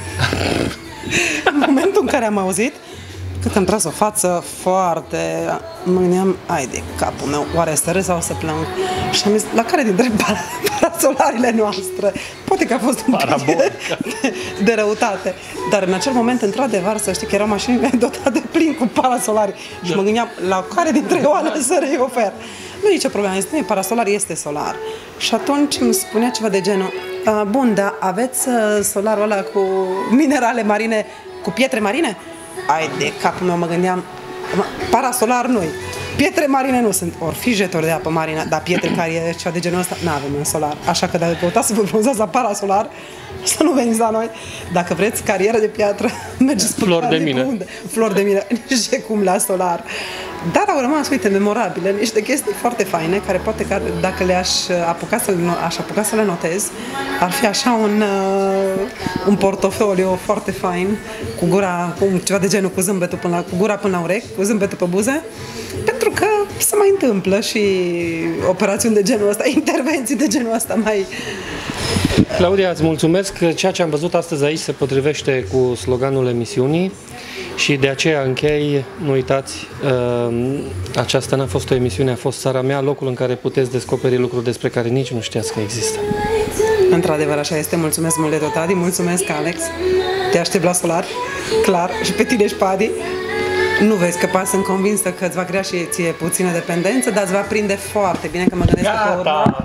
C: În momentul în care am auzit, cât am tras o față foarte... Mă gândeam, ai de capul meu, oare să râs sau să plâng? Și am zis, la care dintre parasolarile noastre? Poate că a fost un pic de răutate. Dar în acel moment, într-adevăr, să știi că erau mașinile dotate plin cu parasolari. Și mă gândeam, la care dintre oale să le ofer? Nu e nicio problemă, este parasolar, este solar. Și atunci îmi spunea ceva de genul, bun, dar aveți solarul ăla cu minerale marine, cu pietre marine? Ai de capul meu, mă gândeam, parasolar nu-i, pietre marine nu sunt, ori fi jetori de apă marină, dar pietre care e ceva de genul ăsta, n-avem în solar. Așa că dacă căutați să vă bronzați la parasolar, să nu veniți la noi. Dacă vreți carieră de piatră, mergeți pe
B: flori de mine.
C: Flori de mine, nici de cum la solar. Dar au rămas, uite, memorabile, niște chestii foarte faine, care poate că dacă aș apuca să le notez, ar fi așa un portofoliu foarte fain, cu gura, cu ceva de genul, cu zâmbetul cu gura până la urechi, cu zâmbetul pe buze, pentru că se mai întâmplă și operațiuni de genul ăsta, intervenții de genul ăsta mai...
B: Claudia, îți mulțumesc că ceea ce am văzut astăzi aici se potrivește cu sloganul emisiunii și de aceea închei, nu uitați, aceasta n-a fost o emisiune, a fost Țara Mea, locul în care puteți descoperi lucruri despre care nici nu știați că există.
C: Într-adevăr, așa este, mulțumesc mult de tot, Adi, mulțumesc, Alex, te aștept la solar, clar, și pe tine și pe Adi. Nu vei scăpa, sunt convinsă că îți va crea și ție puțină dependență, dar îți va prinde foarte bine, că mă gândesc că pe urmă...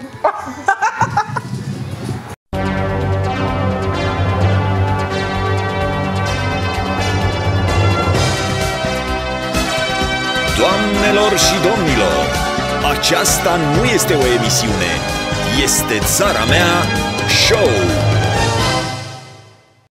A: Doamnelor și domnilor, aceasta nu este o emisiune, este Țara Mea Show!